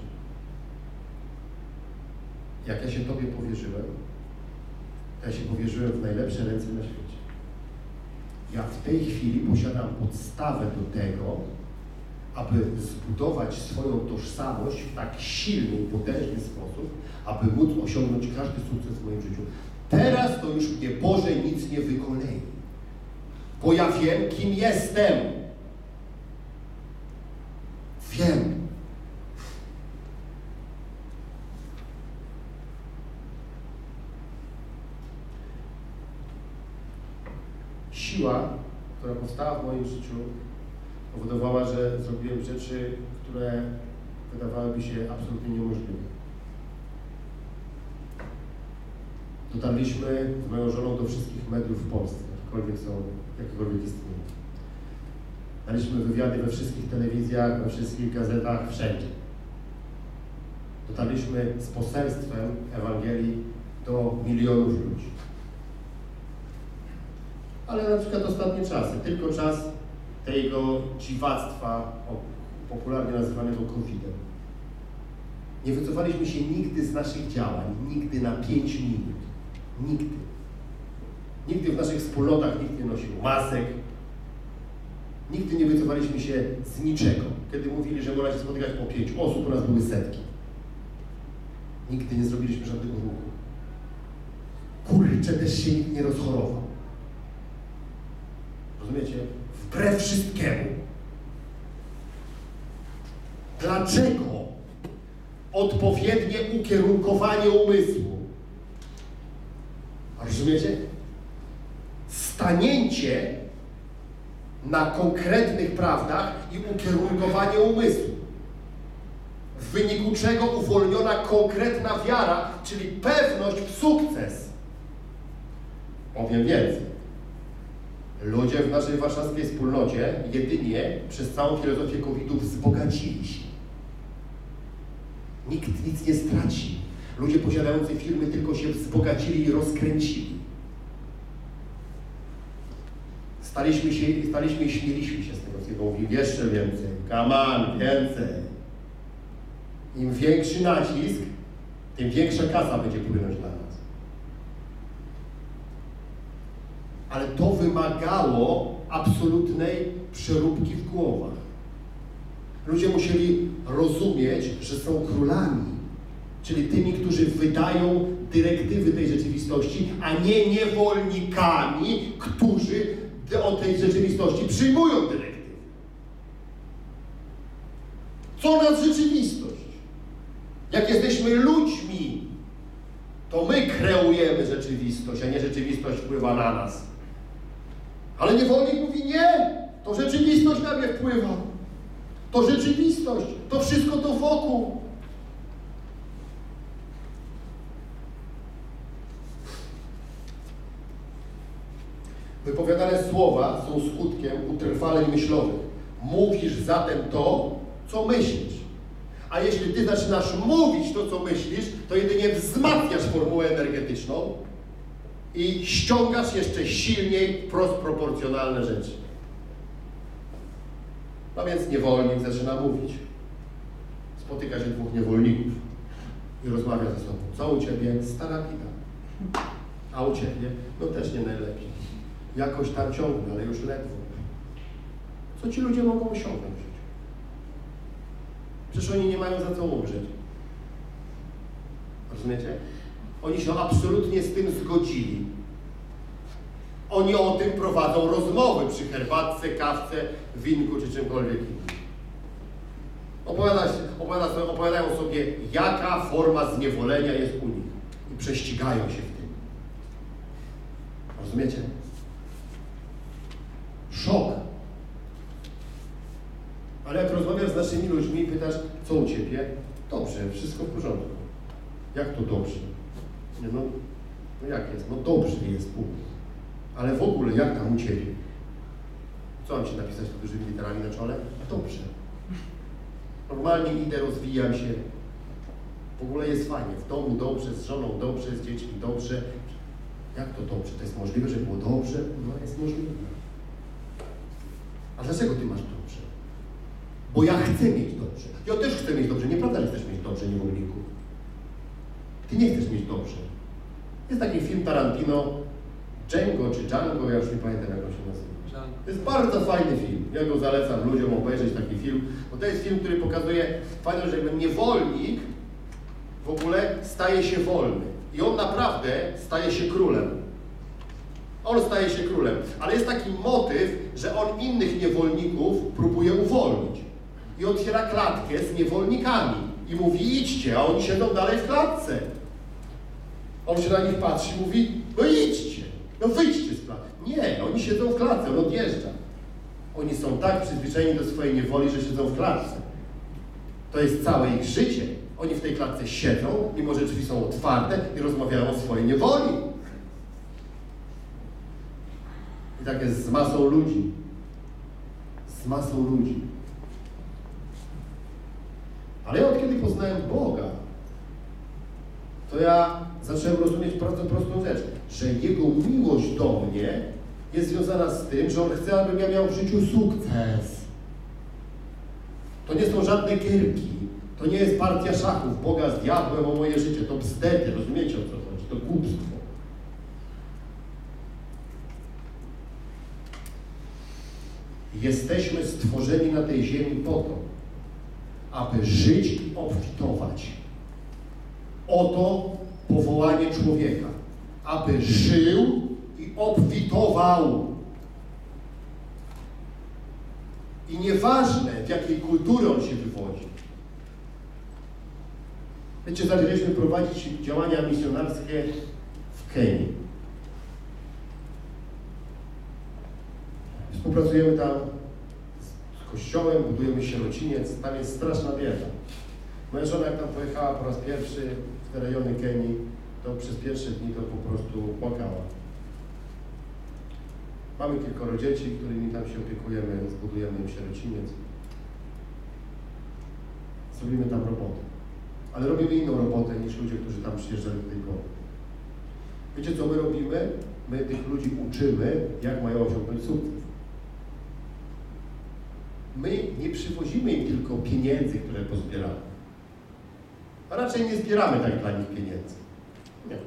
Jak ja się Tobie powierzyłem, ja się powierzyłem w najlepsze ręce na świecie. Ja w tej chwili posiadam podstawę do tego, aby zbudować swoją tożsamość w tak silny i potężny sposób, aby móc osiągnąć każdy sukces w moim życiu. Teraz to już mnie, Boże, nic nie wykolei, bo ja wiem, kim jestem. Wiem. Siła, która powstała w moim życiu, powodowała, że zrobiłem rzeczy, które wydawałyby się absolutnie niemożliwe. Dotarliśmy z moją żoną do wszystkich mediów w Polsce, jakiekolwiek są, jakiekolwiek istnieją. Daliśmy wywiady we wszystkich telewizjach, we wszystkich gazetach, wszędzie. Dotarliśmy z poselstwem Ewangelii do milionów ludzi. Ale na przykład ostatnie czasy, tylko czas tego dziwactwa, popularnie nazywanego kowidem. Nie wycofaliśmy się nigdy z naszych działań, nigdy na pięć minut. Nigdy. Nigdy w naszych wspólnotach nikt nie nosił masek. Nigdy nie wycofaliśmy się z niczego. Kiedy mówili, że można się spotykać po pięć osób, u nas były setki. Nigdy nie zrobiliśmy żadnego ruchu. Kurczę, też się nikt nie rozchorował. Rozumiecie? Wbrew wszystkiemu. Dlaczego? Odpowiednie ukierunkowanie umysłu. Rozumiecie? Stanięcie na konkretnych prawdach i ukierunkowanie umysłu. W wyniku czego uwolniona konkretna wiara, czyli pewność w sukces. Powiem więcej. Ludzie w naszej warszawskiej wspólnocie jedynie przez całą filozofię kowidów wzbogacili się. Nikt nic nie straci. Ludzie posiadający firmy tylko się wzbogacili i rozkręcili. Staliśmy się, staliśmy i śmieliśmy się z tego, co mówili jeszcze więcej. Come on, więcej. Im większy nacisk, tym większa kasa będzie płynąć dla nas. Ale to wymagało absolutnej przeróbki w głowach. Ludzie musieli rozumieć, że są królami, czyli tymi, którzy wydają dyrektywy tej rzeczywistości, a nie niewolnikami, którzy od tej rzeczywistości przyjmują dyrektywy. Co nas rzeczywistość? Jak jesteśmy ludźmi, to my kreujemy rzeczywistość, a nie rzeczywistość wpływa na nas. Ale niewolnik mówi, nie, to rzeczywistość na mnie wpływa. To rzeczywistość, to wszystko to wokół. Wypowiadane słowa są skutkiem utrwaleń myślowych. Mówisz zatem to, co myślisz. A jeśli ty zaczynasz mówić to, co myślisz, to jedynie wzmacniasz formułę energetyczną i ściągasz jeszcze silniej wprost proporcjonalne rzeczy. No więc niewolnik zaczyna mówić. Spotyka się dwóch niewolników i rozmawia ze sobą. Co u ciebie? Stara bida. A u ciebie? No też nie najlepiej. Jakoś tam ciągle, ale już ledwo. Co ci ludzie mogą osiągnąć w życiu? Przecież oni nie mają za co umrzeć. Rozumiecie? Oni się absolutnie z tym zgodzili. Oni o tym prowadzą rozmowy przy herbatce, kawce, winku czy czymkolwiek innym. Opowiadają, opowiadają, opowiadają sobie, jaka forma zniewolenia jest u nich. I prześcigają się w tym. Rozumiecie? Szok. Ale jak rozmawiasz z naszymi ludźmi i pytasz, co u ciebie? Dobrze, wszystko w porządku. Jak to dobrze? Nie, no, no jak jest? No dobrze jest u mnie. Ale w ogóle jak tam u ciebie? Co mam ci napisać tu dużymi literami na czole? Dobrze. Normalnie idę, rozwijam się. W ogóle jest fajnie. W domu dobrze, z żoną dobrze, z dziećmi dobrze. Jak to dobrze? To jest możliwe, że było dobrze? No jest możliwe. A dlaczego ty masz dobrze? Bo ja chcę mieć dobrze. Ja też chcę mieć dobrze. Nieprawda, że chcesz mieć dobrze, niewolniku. Ty nie chcesz mieć dobrze. Jest taki film Tarantino, Django czy Django, ja już nie pamiętam, jak on się nazywa. To jest bardzo fajny film. Ja go zalecam ludziom obejrzeć taki film, bo to jest film, który pokazuje fajną rzecz, jakby niewolnik w ogóle staje się wolny. I on naprawdę staje się królem. On staje się królem. Ale jest taki motyw, że on innych niewolników próbuje uwolnić. I otwiera klatkę z niewolnikami. I mówi, idźcie, a oni siedzą dalej w klatce. On się na nich patrzy i mówi, no idźcie, no wyjdźcie z klatki. Nie, oni siedzą w klatce, on odjeżdża. Oni są tak przyzwyczajeni do swojej niewoli, że siedzą w klatce. To jest całe ich życie. Oni w tej klatce siedzą, mimo że drzwi są otwarte i rozmawiają o swojej niewoli. I tak jest z masą ludzi. Z masą ludzi. Ale ja od kiedy poznałem Boga, to ja zacząłem rozumieć bardzo prostą rzecz, że Jego miłość do mnie jest związana z tym, że On chce, abym ja miał w życiu sukces. To nie są żadne gierki, to nie jest partia szachów Boga z diabłem o moje życie, to bzdety, rozumiecie o co chodzi, to głupstwo. Jesteśmy stworzeni na tej ziemi po to, aby żyć i obfitować. Oto powołanie człowieka, aby żył i obfitował. I nieważne, w jakiej kultury on się wywodzi. Wiecie, zaczęliśmy prowadzić działania misjonarskie w Kenii. Współpracujemy tam z kościołem, budujemy sierociniec, tam jest straszna bieda. Moja żona, jak tam pojechała po raz pierwszy w te rejony Kenii, to przez pierwsze dni to po prostu płakała. Mamy kilkoro dzieci, którymi tam się opiekujemy, zbudujemy im sierociniec. Zrobimy tam robotę. Ale robimy inną robotę niż ludzie, którzy tam przyjeżdżali do tej pory. Wiecie, co my robimy? My tych ludzi uczymy, jak mają osiągnąć sukces. My nie przywozimy im tylko pieniędzy, które pozbieramy. A raczej nie zbieramy tak dla nich pieniędzy. Nie.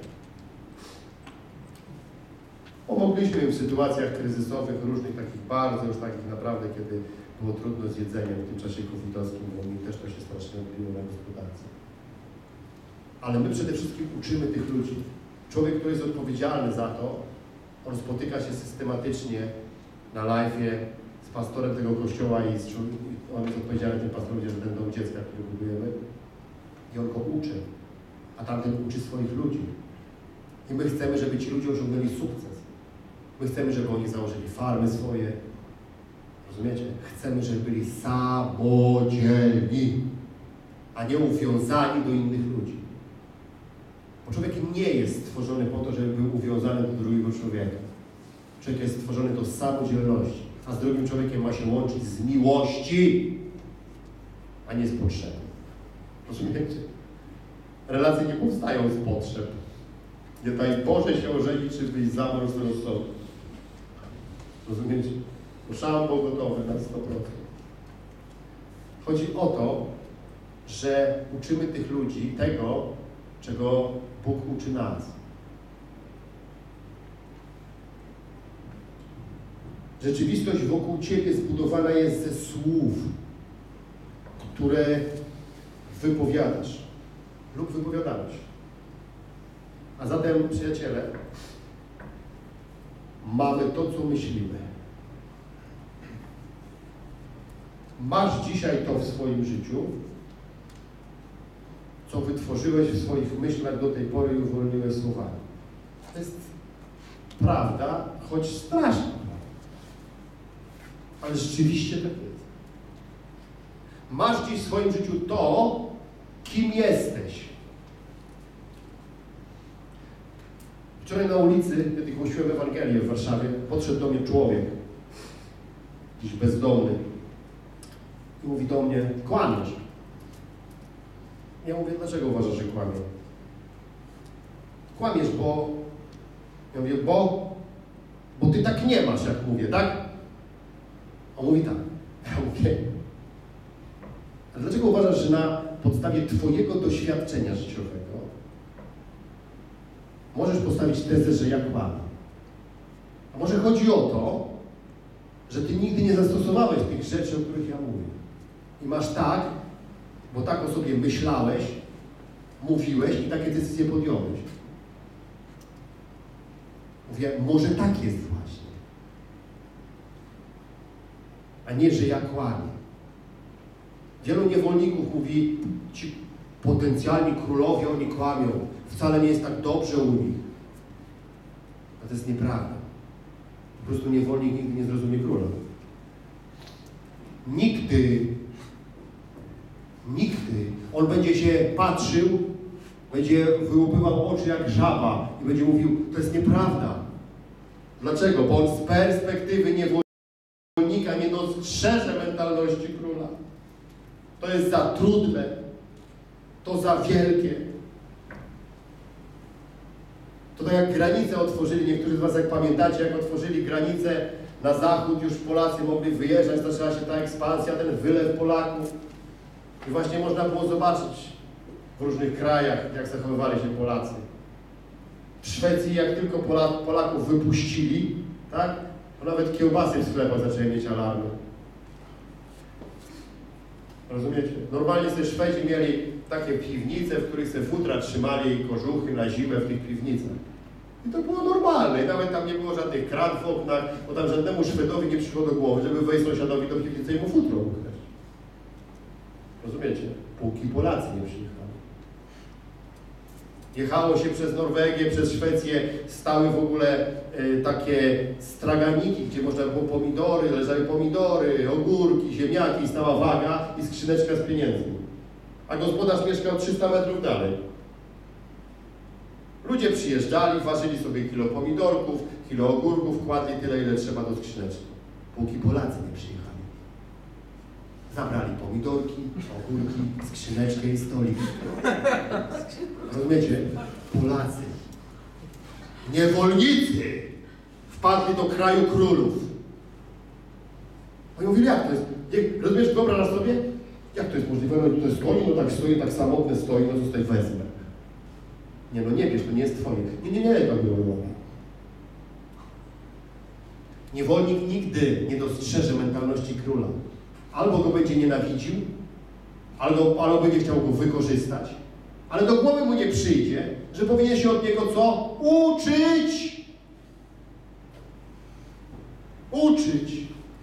Pomogliśmy im w sytuacjach kryzysowych, różnych takich bardzo już takich naprawdę, kiedy było trudno z jedzeniem w tym czasie covidowskim, bo mi też to się strasznie odbiło na gospodarce. Ale my przede wszystkim uczymy tych ludzi. Człowiek, który jest odpowiedzialny za to, on spotyka się systematycznie na live'ie z pastorem tego kościoła i z, on jest odpowiedzialny tym pastorem, że ten dom dziecka, który budujemy, i on go uczy, a tamten uczy swoich ludzi. I my chcemy, żeby ci ludzie osiągnęli sukces. My chcemy, żeby oni założyli farmy swoje. Rozumiecie? Chcemy, żeby byli samodzielni, a nie uwiązani do innych ludzi. Bo człowiek nie jest stworzony po to, żeby był uwiązany do drugiego człowieka. Człowiek jest stworzony do samodzielności, a z drugim człowiekiem ma się łączyć z miłości, a nie z potrzeby. Rozumiecie? Relacje nie powstają z potrzeb. Nie daj Boże się ożenić, czy wyjść za mąż z rozsądku. Rozumiecie? To szambo gotowe na sto procent. Chodzi o to, że uczymy tych ludzi tego, czego Bóg uczy nas. Rzeczywistość wokół Ciebie zbudowana jest ze słów, które wypowiadasz lub wypowiadałeś. A zatem, przyjaciele, mamy to, co myślimy. Masz dzisiaj to w swoim życiu, co wytworzyłeś w swoich myślach do tej pory i uwolniłeś słowami. To jest prawda, choć straszna prawda. Ale rzeczywiście tak jest. Masz dziś w swoim życiu to, kim jesteś. Wczoraj na ulicy, kiedy głosiłem Ewangelię w Warszawie, podszedł do mnie człowiek, jakiś bezdomny, i mówi do mnie, kłamiesz. Ja mówię, dlaczego uważasz, że kłamię? Kłamiesz, bo... Ja mówię, bo... Bo ty tak nie masz, jak mówię, tak? On mówi tak. Ja mówię, a dlaczego uważasz, że na podstawie twojego doświadczenia życiowego możesz postawić tezę, że ja kłamię? A może chodzi o to, że ty nigdy nie zastosowałeś tych rzeczy, o których ja mówię. I masz tak, bo tak o sobie myślałeś, mówiłeś i takie decyzje podjąłeś. Mówię, może tak jest właśnie. A nie, że ja kłamię. Wielu niewolników mówi, ci potencjalni królowie, oni kłamią. Wcale nie jest tak dobrze u nich. A to jest nieprawda. Po prostu niewolnik nigdy nie zrozumie króla. Nigdy, nigdy. On będzie się patrzył, będzie wyłupywał oczy jak żaba i będzie mówił, to jest nieprawda. Dlaczego? Bo on z perspektywy niewolnika nie dostrzeże mentalności króla. To jest za trudne, to za wielkie. To tak jak granice otworzyli, niektórzy z was jak pamiętacie, jak otworzyli granice na zachód, już Polacy mogli wyjeżdżać, zaczęła się ta ekspansja, ten wylew Polaków. I właśnie można było zobaczyć w różnych krajach, jak zachowywali się Polacy. W Szwecji, jak tylko Pola, Polaków wypuścili, tak, to nawet kiełbasy w sklepach zaczęły mieć alarmy. Rozumiecie? Normalnie sobie Szwedzi mieli takie piwnice, w których se futra trzymali kożuchy na zimę w tych piwnicach. I to było normalne. I nawet tam nie było żadnych krat w oknach, bo tam żadnemu Szwedowi nie przyszło do głowy, żeby wejść sąsiadowi do piwnicy i mu futro ukraść. Rozumiecie? Póki Polacy nie przyjechali. Jechało się przez Norwegię, przez Szwecję, stały w ogóle y, takie straganiki, gdzie można było pomidory, leżały pomidory, ogórki, ziemniaki, stała waga i skrzyneczka z pieniędzmi. A gospodarz mieszkał trzysta metrów dalej. Ludzie przyjeżdżali, ważyli sobie kilo pomidorków, kilo ogórków, kładli tyle, ile trzeba do skrzyneczki. Póki Polacy nie przyjechali. Zabrali pomidorki, ogórki, skrzyneczkę i stolik. Rozumiecie? Polacy, niewolnicy wpadli do kraju królów. Oni mówili, jak to jest? Nie, rozumiesz, wyobrażasz sobie? Jak to jest możliwe? No tutaj stoi, no tak stoi, tak samotne stoi, no to tutaj wezmę. Nie, no nie wiesz, to nie jest twoje. Nie, nie, nie, tak było. Niewolnik nigdy nie dostrzeże mentalności króla. Albo go będzie nienawidził, albo, albo będzie chciał go wykorzystać, ale do głowy mu nie przyjdzie, że powinien się od niego co? Uczyć! Uczyć!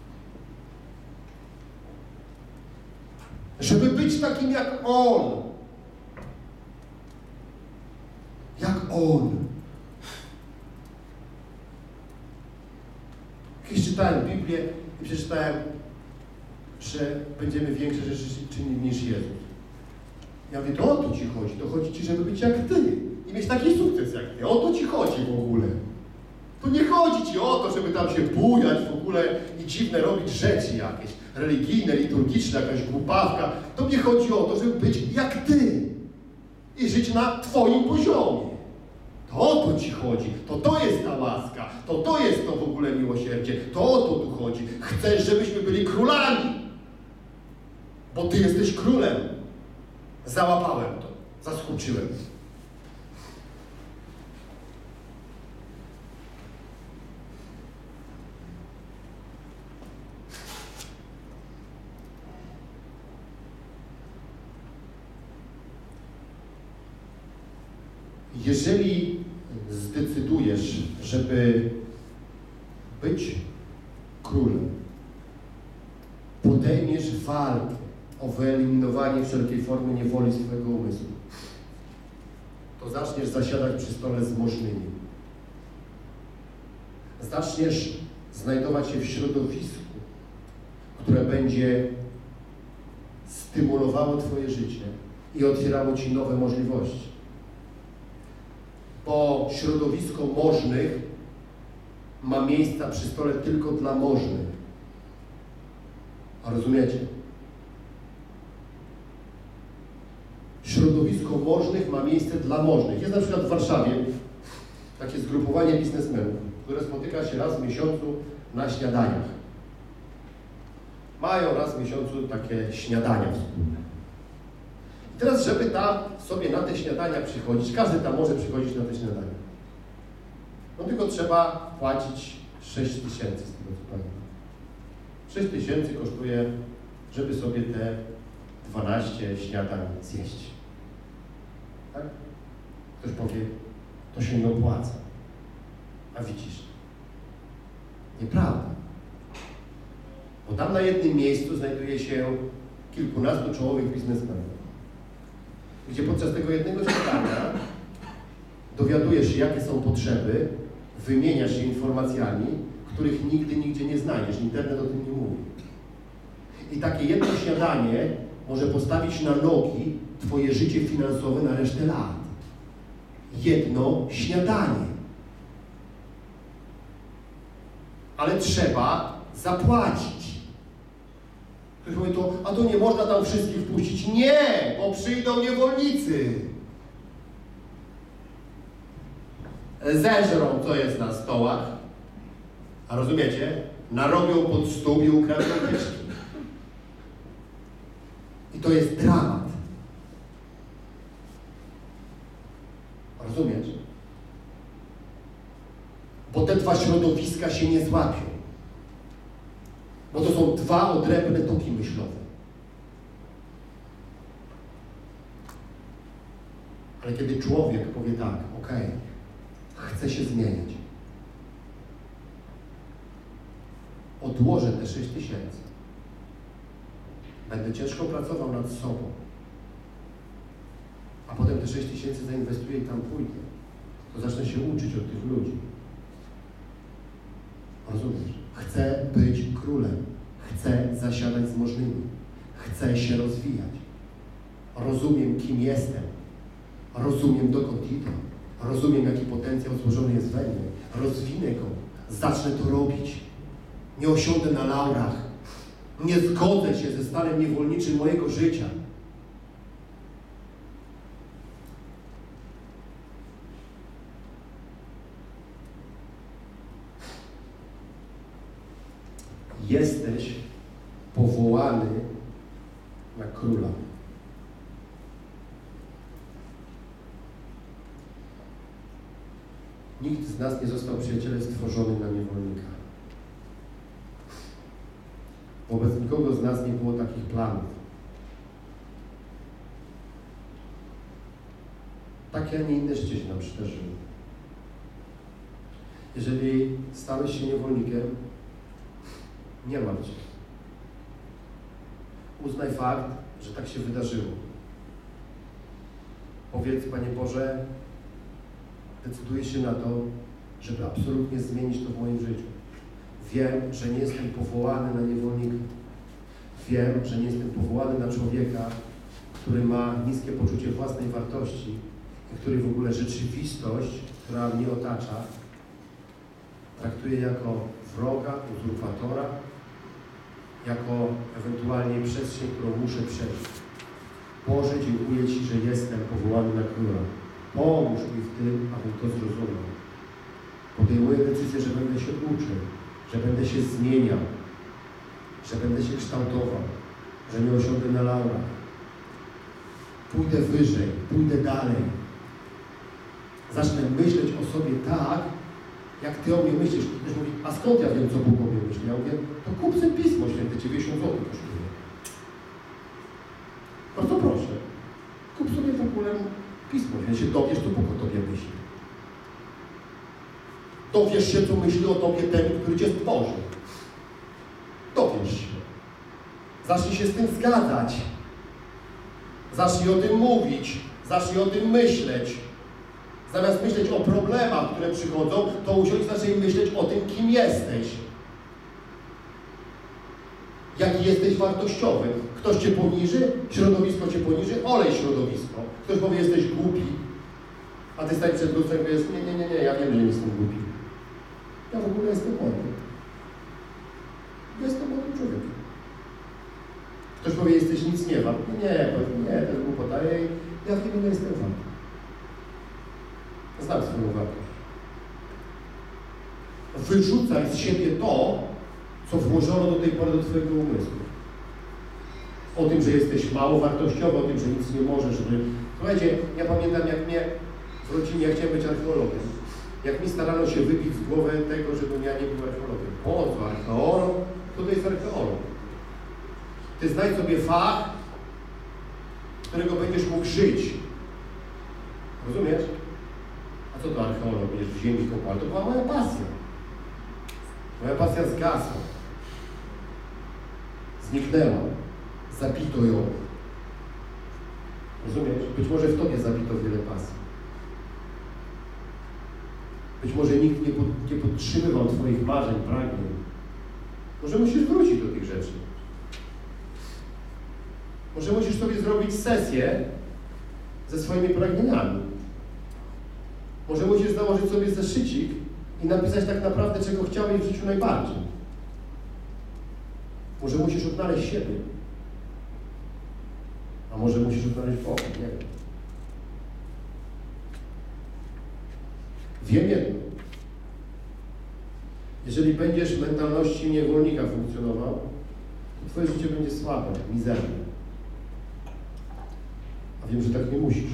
Żeby być takim jak on. Jak on. Kiedyś czytałem Biblię i przeczytałem, że będziemy większe rzeczy czynić niż Jezus. Ja mówię, to o to ci chodzi. To chodzi ci, żeby być jak ty i mieć taki sukces jak ty. O to ci chodzi w ogóle. To nie chodzi ci o to, żeby tam się bujać w ogóle i dziwne robić rzeczy jakieś, religijne, liturgiczne, jakaś głupawka. To nie chodzi o to, żeby być jak ty i żyć na twoim poziomie. To o to ci chodzi. To to jest ta łaska. To to jest to w ogóle miłosierdzie. To o to tu chodzi. Chcesz, żebyśmy byli królami. Bo ty jesteś królem. Załapałem to. Zaskoczyłem. Jeżeli zdecydujesz, żeby być królem, podejmiesz walkę o wyeliminowanie wszelkiej formy niewoli z twojego umysłu, to zaczniesz zasiadać przy stole z możnymi. Zaczniesz znajdować się w środowisku, które będzie stymulowało twoje życie i otwierało ci nowe możliwości. Bo środowisko możnych ma miejsca przy stole tylko dla możnych. A rozumiecie? Środowisko możnych ma miejsce dla możnych. Jest na przykład w Warszawie takie zgrupowanie biznesmenów, które spotyka się raz w miesiącu na śniadaniach. Mają raz w miesiącu takie śniadania wspólne. I teraz, żeby tam sobie na te śniadania przychodzić, każdy tam może przychodzić na te śniadania. No tylko trzeba płacić sześć tysięcy z tego co pamiętam. sześć tysięcy kosztuje, żeby sobie te dwanaście śniadań zjeść. Tak? Ktoś powie, to się nie opłaca. A widzisz, nieprawda. Bo tam na jednym miejscu znajduje się kilkunastu czołowych biznesmenów, gdzie podczas tego jednego śniadania dowiadujesz się, jakie są potrzeby, wymieniasz się informacjami, których nigdy, nigdzie nie znajdziesz. Internet o tym nie mówi. I takie jedno śniadanie może postawić na nogi twoje życie finansowe na resztę lat. Jedno śniadanie. Ale trzeba zapłacić. Ktoś mówi to, a to nie można tam wszystkich wpuścić. Nie, bo przyjdą niewolnicy. Zeżrą, co jest na stołach. A rozumiecie? Narobią pod stół i ukradną kieszki. I to jest dramat. Rozumiesz? Bo te dwa środowiska się nie złapią. Bo to są dwa odrębne toki myślowe. Ale kiedy człowiek powie tak, okej, okay, chcę się zmieniać, odłożę te sześć tysięcy, będę ciężko pracował nad sobą, a potem te sześć tysięcy zainwestuję i tam pójdę, to zacznę się uczyć od tych ludzi. Rozumiesz? Chcę być królem. Chcę zasiadać z możnymi. Chcę się rozwijać. Rozumiem, kim jestem. Rozumiem, dokąd idę. Rozumiem, jaki potencjał złożony jest we mnie. Rozwinę go. Zacznę to robić. Nie osiądę na laurach. Nie zgodzę się ze stanem niewolniczym mojego życia. Jesteś powołany na króla. Nikt z nas nie został, przyjaciele, stworzony na niewolnika. Wobec nikogo z nas nie było takich planów. Takie, a nie inne życie się nam przydarzyło. Jeżeli stałeś się niewolnikiem, nie martw się. Uznaj fakt, że tak się wydarzyło. Powiedz, Panie Boże, decyduję się na to, żeby absolutnie zmienić to w moim życiu. Wiem, że nie jestem powołany na niewolnika. Wiem, że nie jestem powołany na człowieka, który ma niskie poczucie własnej wartości i który w ogóle rzeczywistość, która mnie otacza, traktuje jako wroga, uzurpatora, jako ewentualnie przestrzeń, którą muszę przejść. Boże, dziękuję Ci, że jestem powołany na króla. Pomóż mi w tym, abym to zrozumiał. Podejmuję decyzję, że będę się uczył, że będę się zmieniał, że będę się kształtował, że nie osiądę na laurach. Pójdę wyżej, pójdę dalej. Zacznę myśleć o sobie tak, jak Ty o mnie myślisz. Ktoś mówi, a skąd ja wiem, co Bóg o mnie myśli? Ja mówię, to kup sobie Pismo Święte, dziewięćdziesiąt złotych kosztuje. Bardzo proszę. Kup sobie w ogóle Pismo Święte, się dowiesz, co Bóg o Tobie myśli. Dowiesz się, co myśli o Tobie ten, który Cię stworzył. Dowiesz się. Zacznij się z tym zgadzać. Zacznij o tym mówić. Zacznij o tym myśleć. Zamiast myśleć o problemach, które przychodzą, to usiądź i zacznij myśleć o tym, kim jesteś. Jaki jesteś wartościowy. Ktoś Cię poniży, środowisko Cię poniży, olej środowisko. Ktoś powie, jesteś głupi, a Ty staj przed lustrem i powiesz, nie, nie, nie, nie, ja wiem, że nie jestem głupi. Ja w ogóle jestem mądry. Jestem mądrym człowiekiem. Ktoś powie, jesteś nic nie wart. Nie, nie, to jest głupota. Ja w tym nie jestem wart. Znam swoją wartość. Wyrzucaj z siebie to, co włożono do tej pory do Twojego umysłu. O tym, że jesteś mało wartościowy, o tym, że nic nie możesz. Że... Słuchajcie, ja pamiętam, jak mnie w rodzinie, ja chciałem być archeologiem. Jak mi starano się wybić z głowy tego, żebym ja nie był archeologiem. Po co archeolog? Kto to jest archeolog? Ty znajdź sobie fach, którego będziesz mógł żyć. Rozumiesz? A co to archeolog? Będziesz w ziemi kopał? Ale to była moja pasja. Moja pasja zgasła. Zniknęła. Zabito ją. Rozumiesz? Być może w tobie zabito wiele pasji. Być może nikt nie, pod, nie podtrzymywał twoich marzeń, pragnień. Może musisz wrócić do tych rzeczy. Może musisz sobie zrobić sesję ze swoimi pragnieniami. Może musisz założyć sobie zeszycik i napisać tak naprawdę, czego chciałeś w życiu najbardziej. Może musisz odnaleźć siebie. A może musisz odnaleźć Boga, nie wiem. Wiem jedno. Jeżeli będziesz w mentalności niewolnika funkcjonował, to twoje życie będzie słabe, mizerne. A wiem, że tak nie musisz.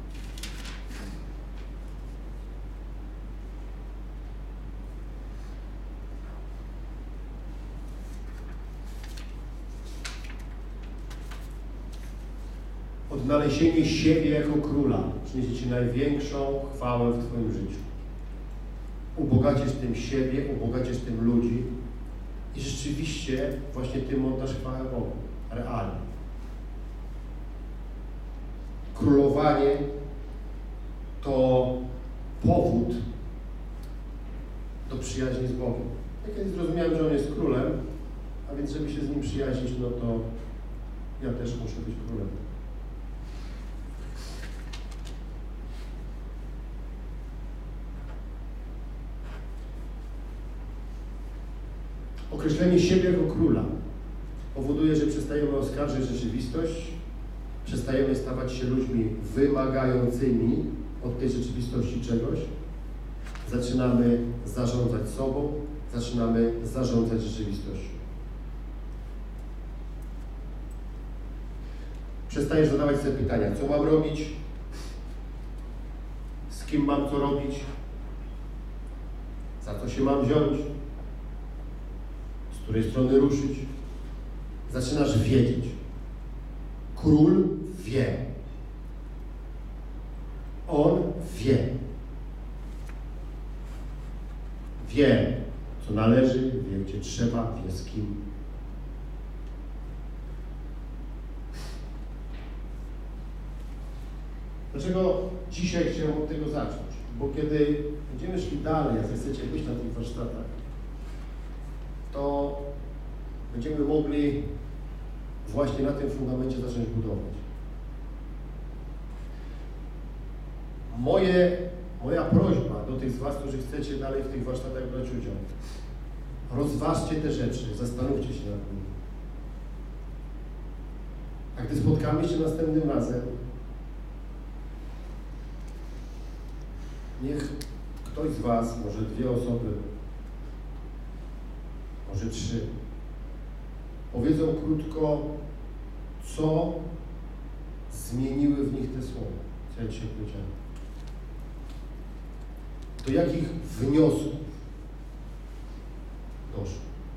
Odnalezienie siebie jako króla przyniesie ci największą chwałę w twoim życiu. Ubogacisz tym siebie, ubogacisz tym ludzi i rzeczywiście właśnie tym oddasz chwałę Bogu. Realnie. Królowanie to powód do przyjaźni z Bogiem. Ja kiedyś zrozumiałem, że On jest królem, a więc żeby się z Nim przyjaźnić, no to ja też muszę być królem. Określenie siebie jako króla powoduje, że przestajemy oskarżyć rzeczywistość, przestajemy stawać się ludźmi wymagającymi od tej rzeczywistości czegoś, zaczynamy zarządzać sobą, zaczynamy zarządzać rzeczywistością. Przestajesz zadawać sobie pytania, co mam robić, z kim mam co robić, za co się mam wziąć, z której strony ruszyć. Zaczynasz wiedzieć. Król wie. On wie. Wie, co należy, wie, gdzie trzeba, wie z kim. Dlaczego dzisiaj chciałem od tego zacząć? Bo kiedy będziemy szli dalej, jak chcecie być na tych warsztatach, to będziemy mogli właśnie na tym fundamencie zacząć budować. Moje, moja prośba do tych z was, którzy chcecie dalej w tych warsztatach brać udział, rozważcie te rzeczy, zastanówcie się nad nimi. A gdy spotkamy się następnym razem, niech ktoś z was, może dwie osoby, może trzy, powiedzą krótko, co zmieniły w nich te słowa, co ja dzisiaj powiedziałem. Do jakich wniosków doszło.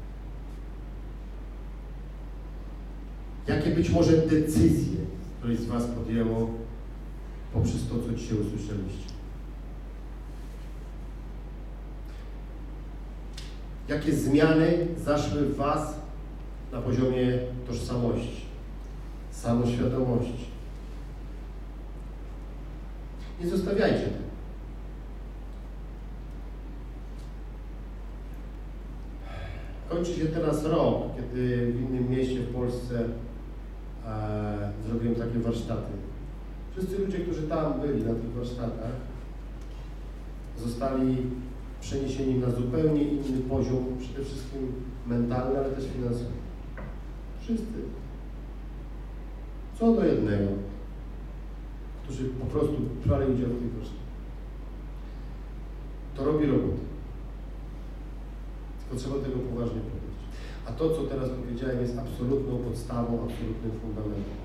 Jakie być może decyzje któreś z was podjęło poprzez to, co dzisiaj usłyszeliście. Jakie zmiany zaszły w was na poziomie tożsamości, samoświadomości. Nie zostawiajcie tego. Kończy się teraz rok, kiedy w innym mieście w Polsce e, zrobiłem takie warsztaty. Wszyscy ludzie, którzy tam byli na tych warsztatach, zostali przeniesieni na zupełnie inny poziom, przede wszystkim mentalny, ale też finansowy. Wszyscy. Co do jednego, którzy po prostu brali udział w tych warsztatach. To robi robotę. Tylko trzeba do tego poważnie podejść. A to, co teraz powiedziałem, jest absolutną podstawą, absolutnym fundamentem.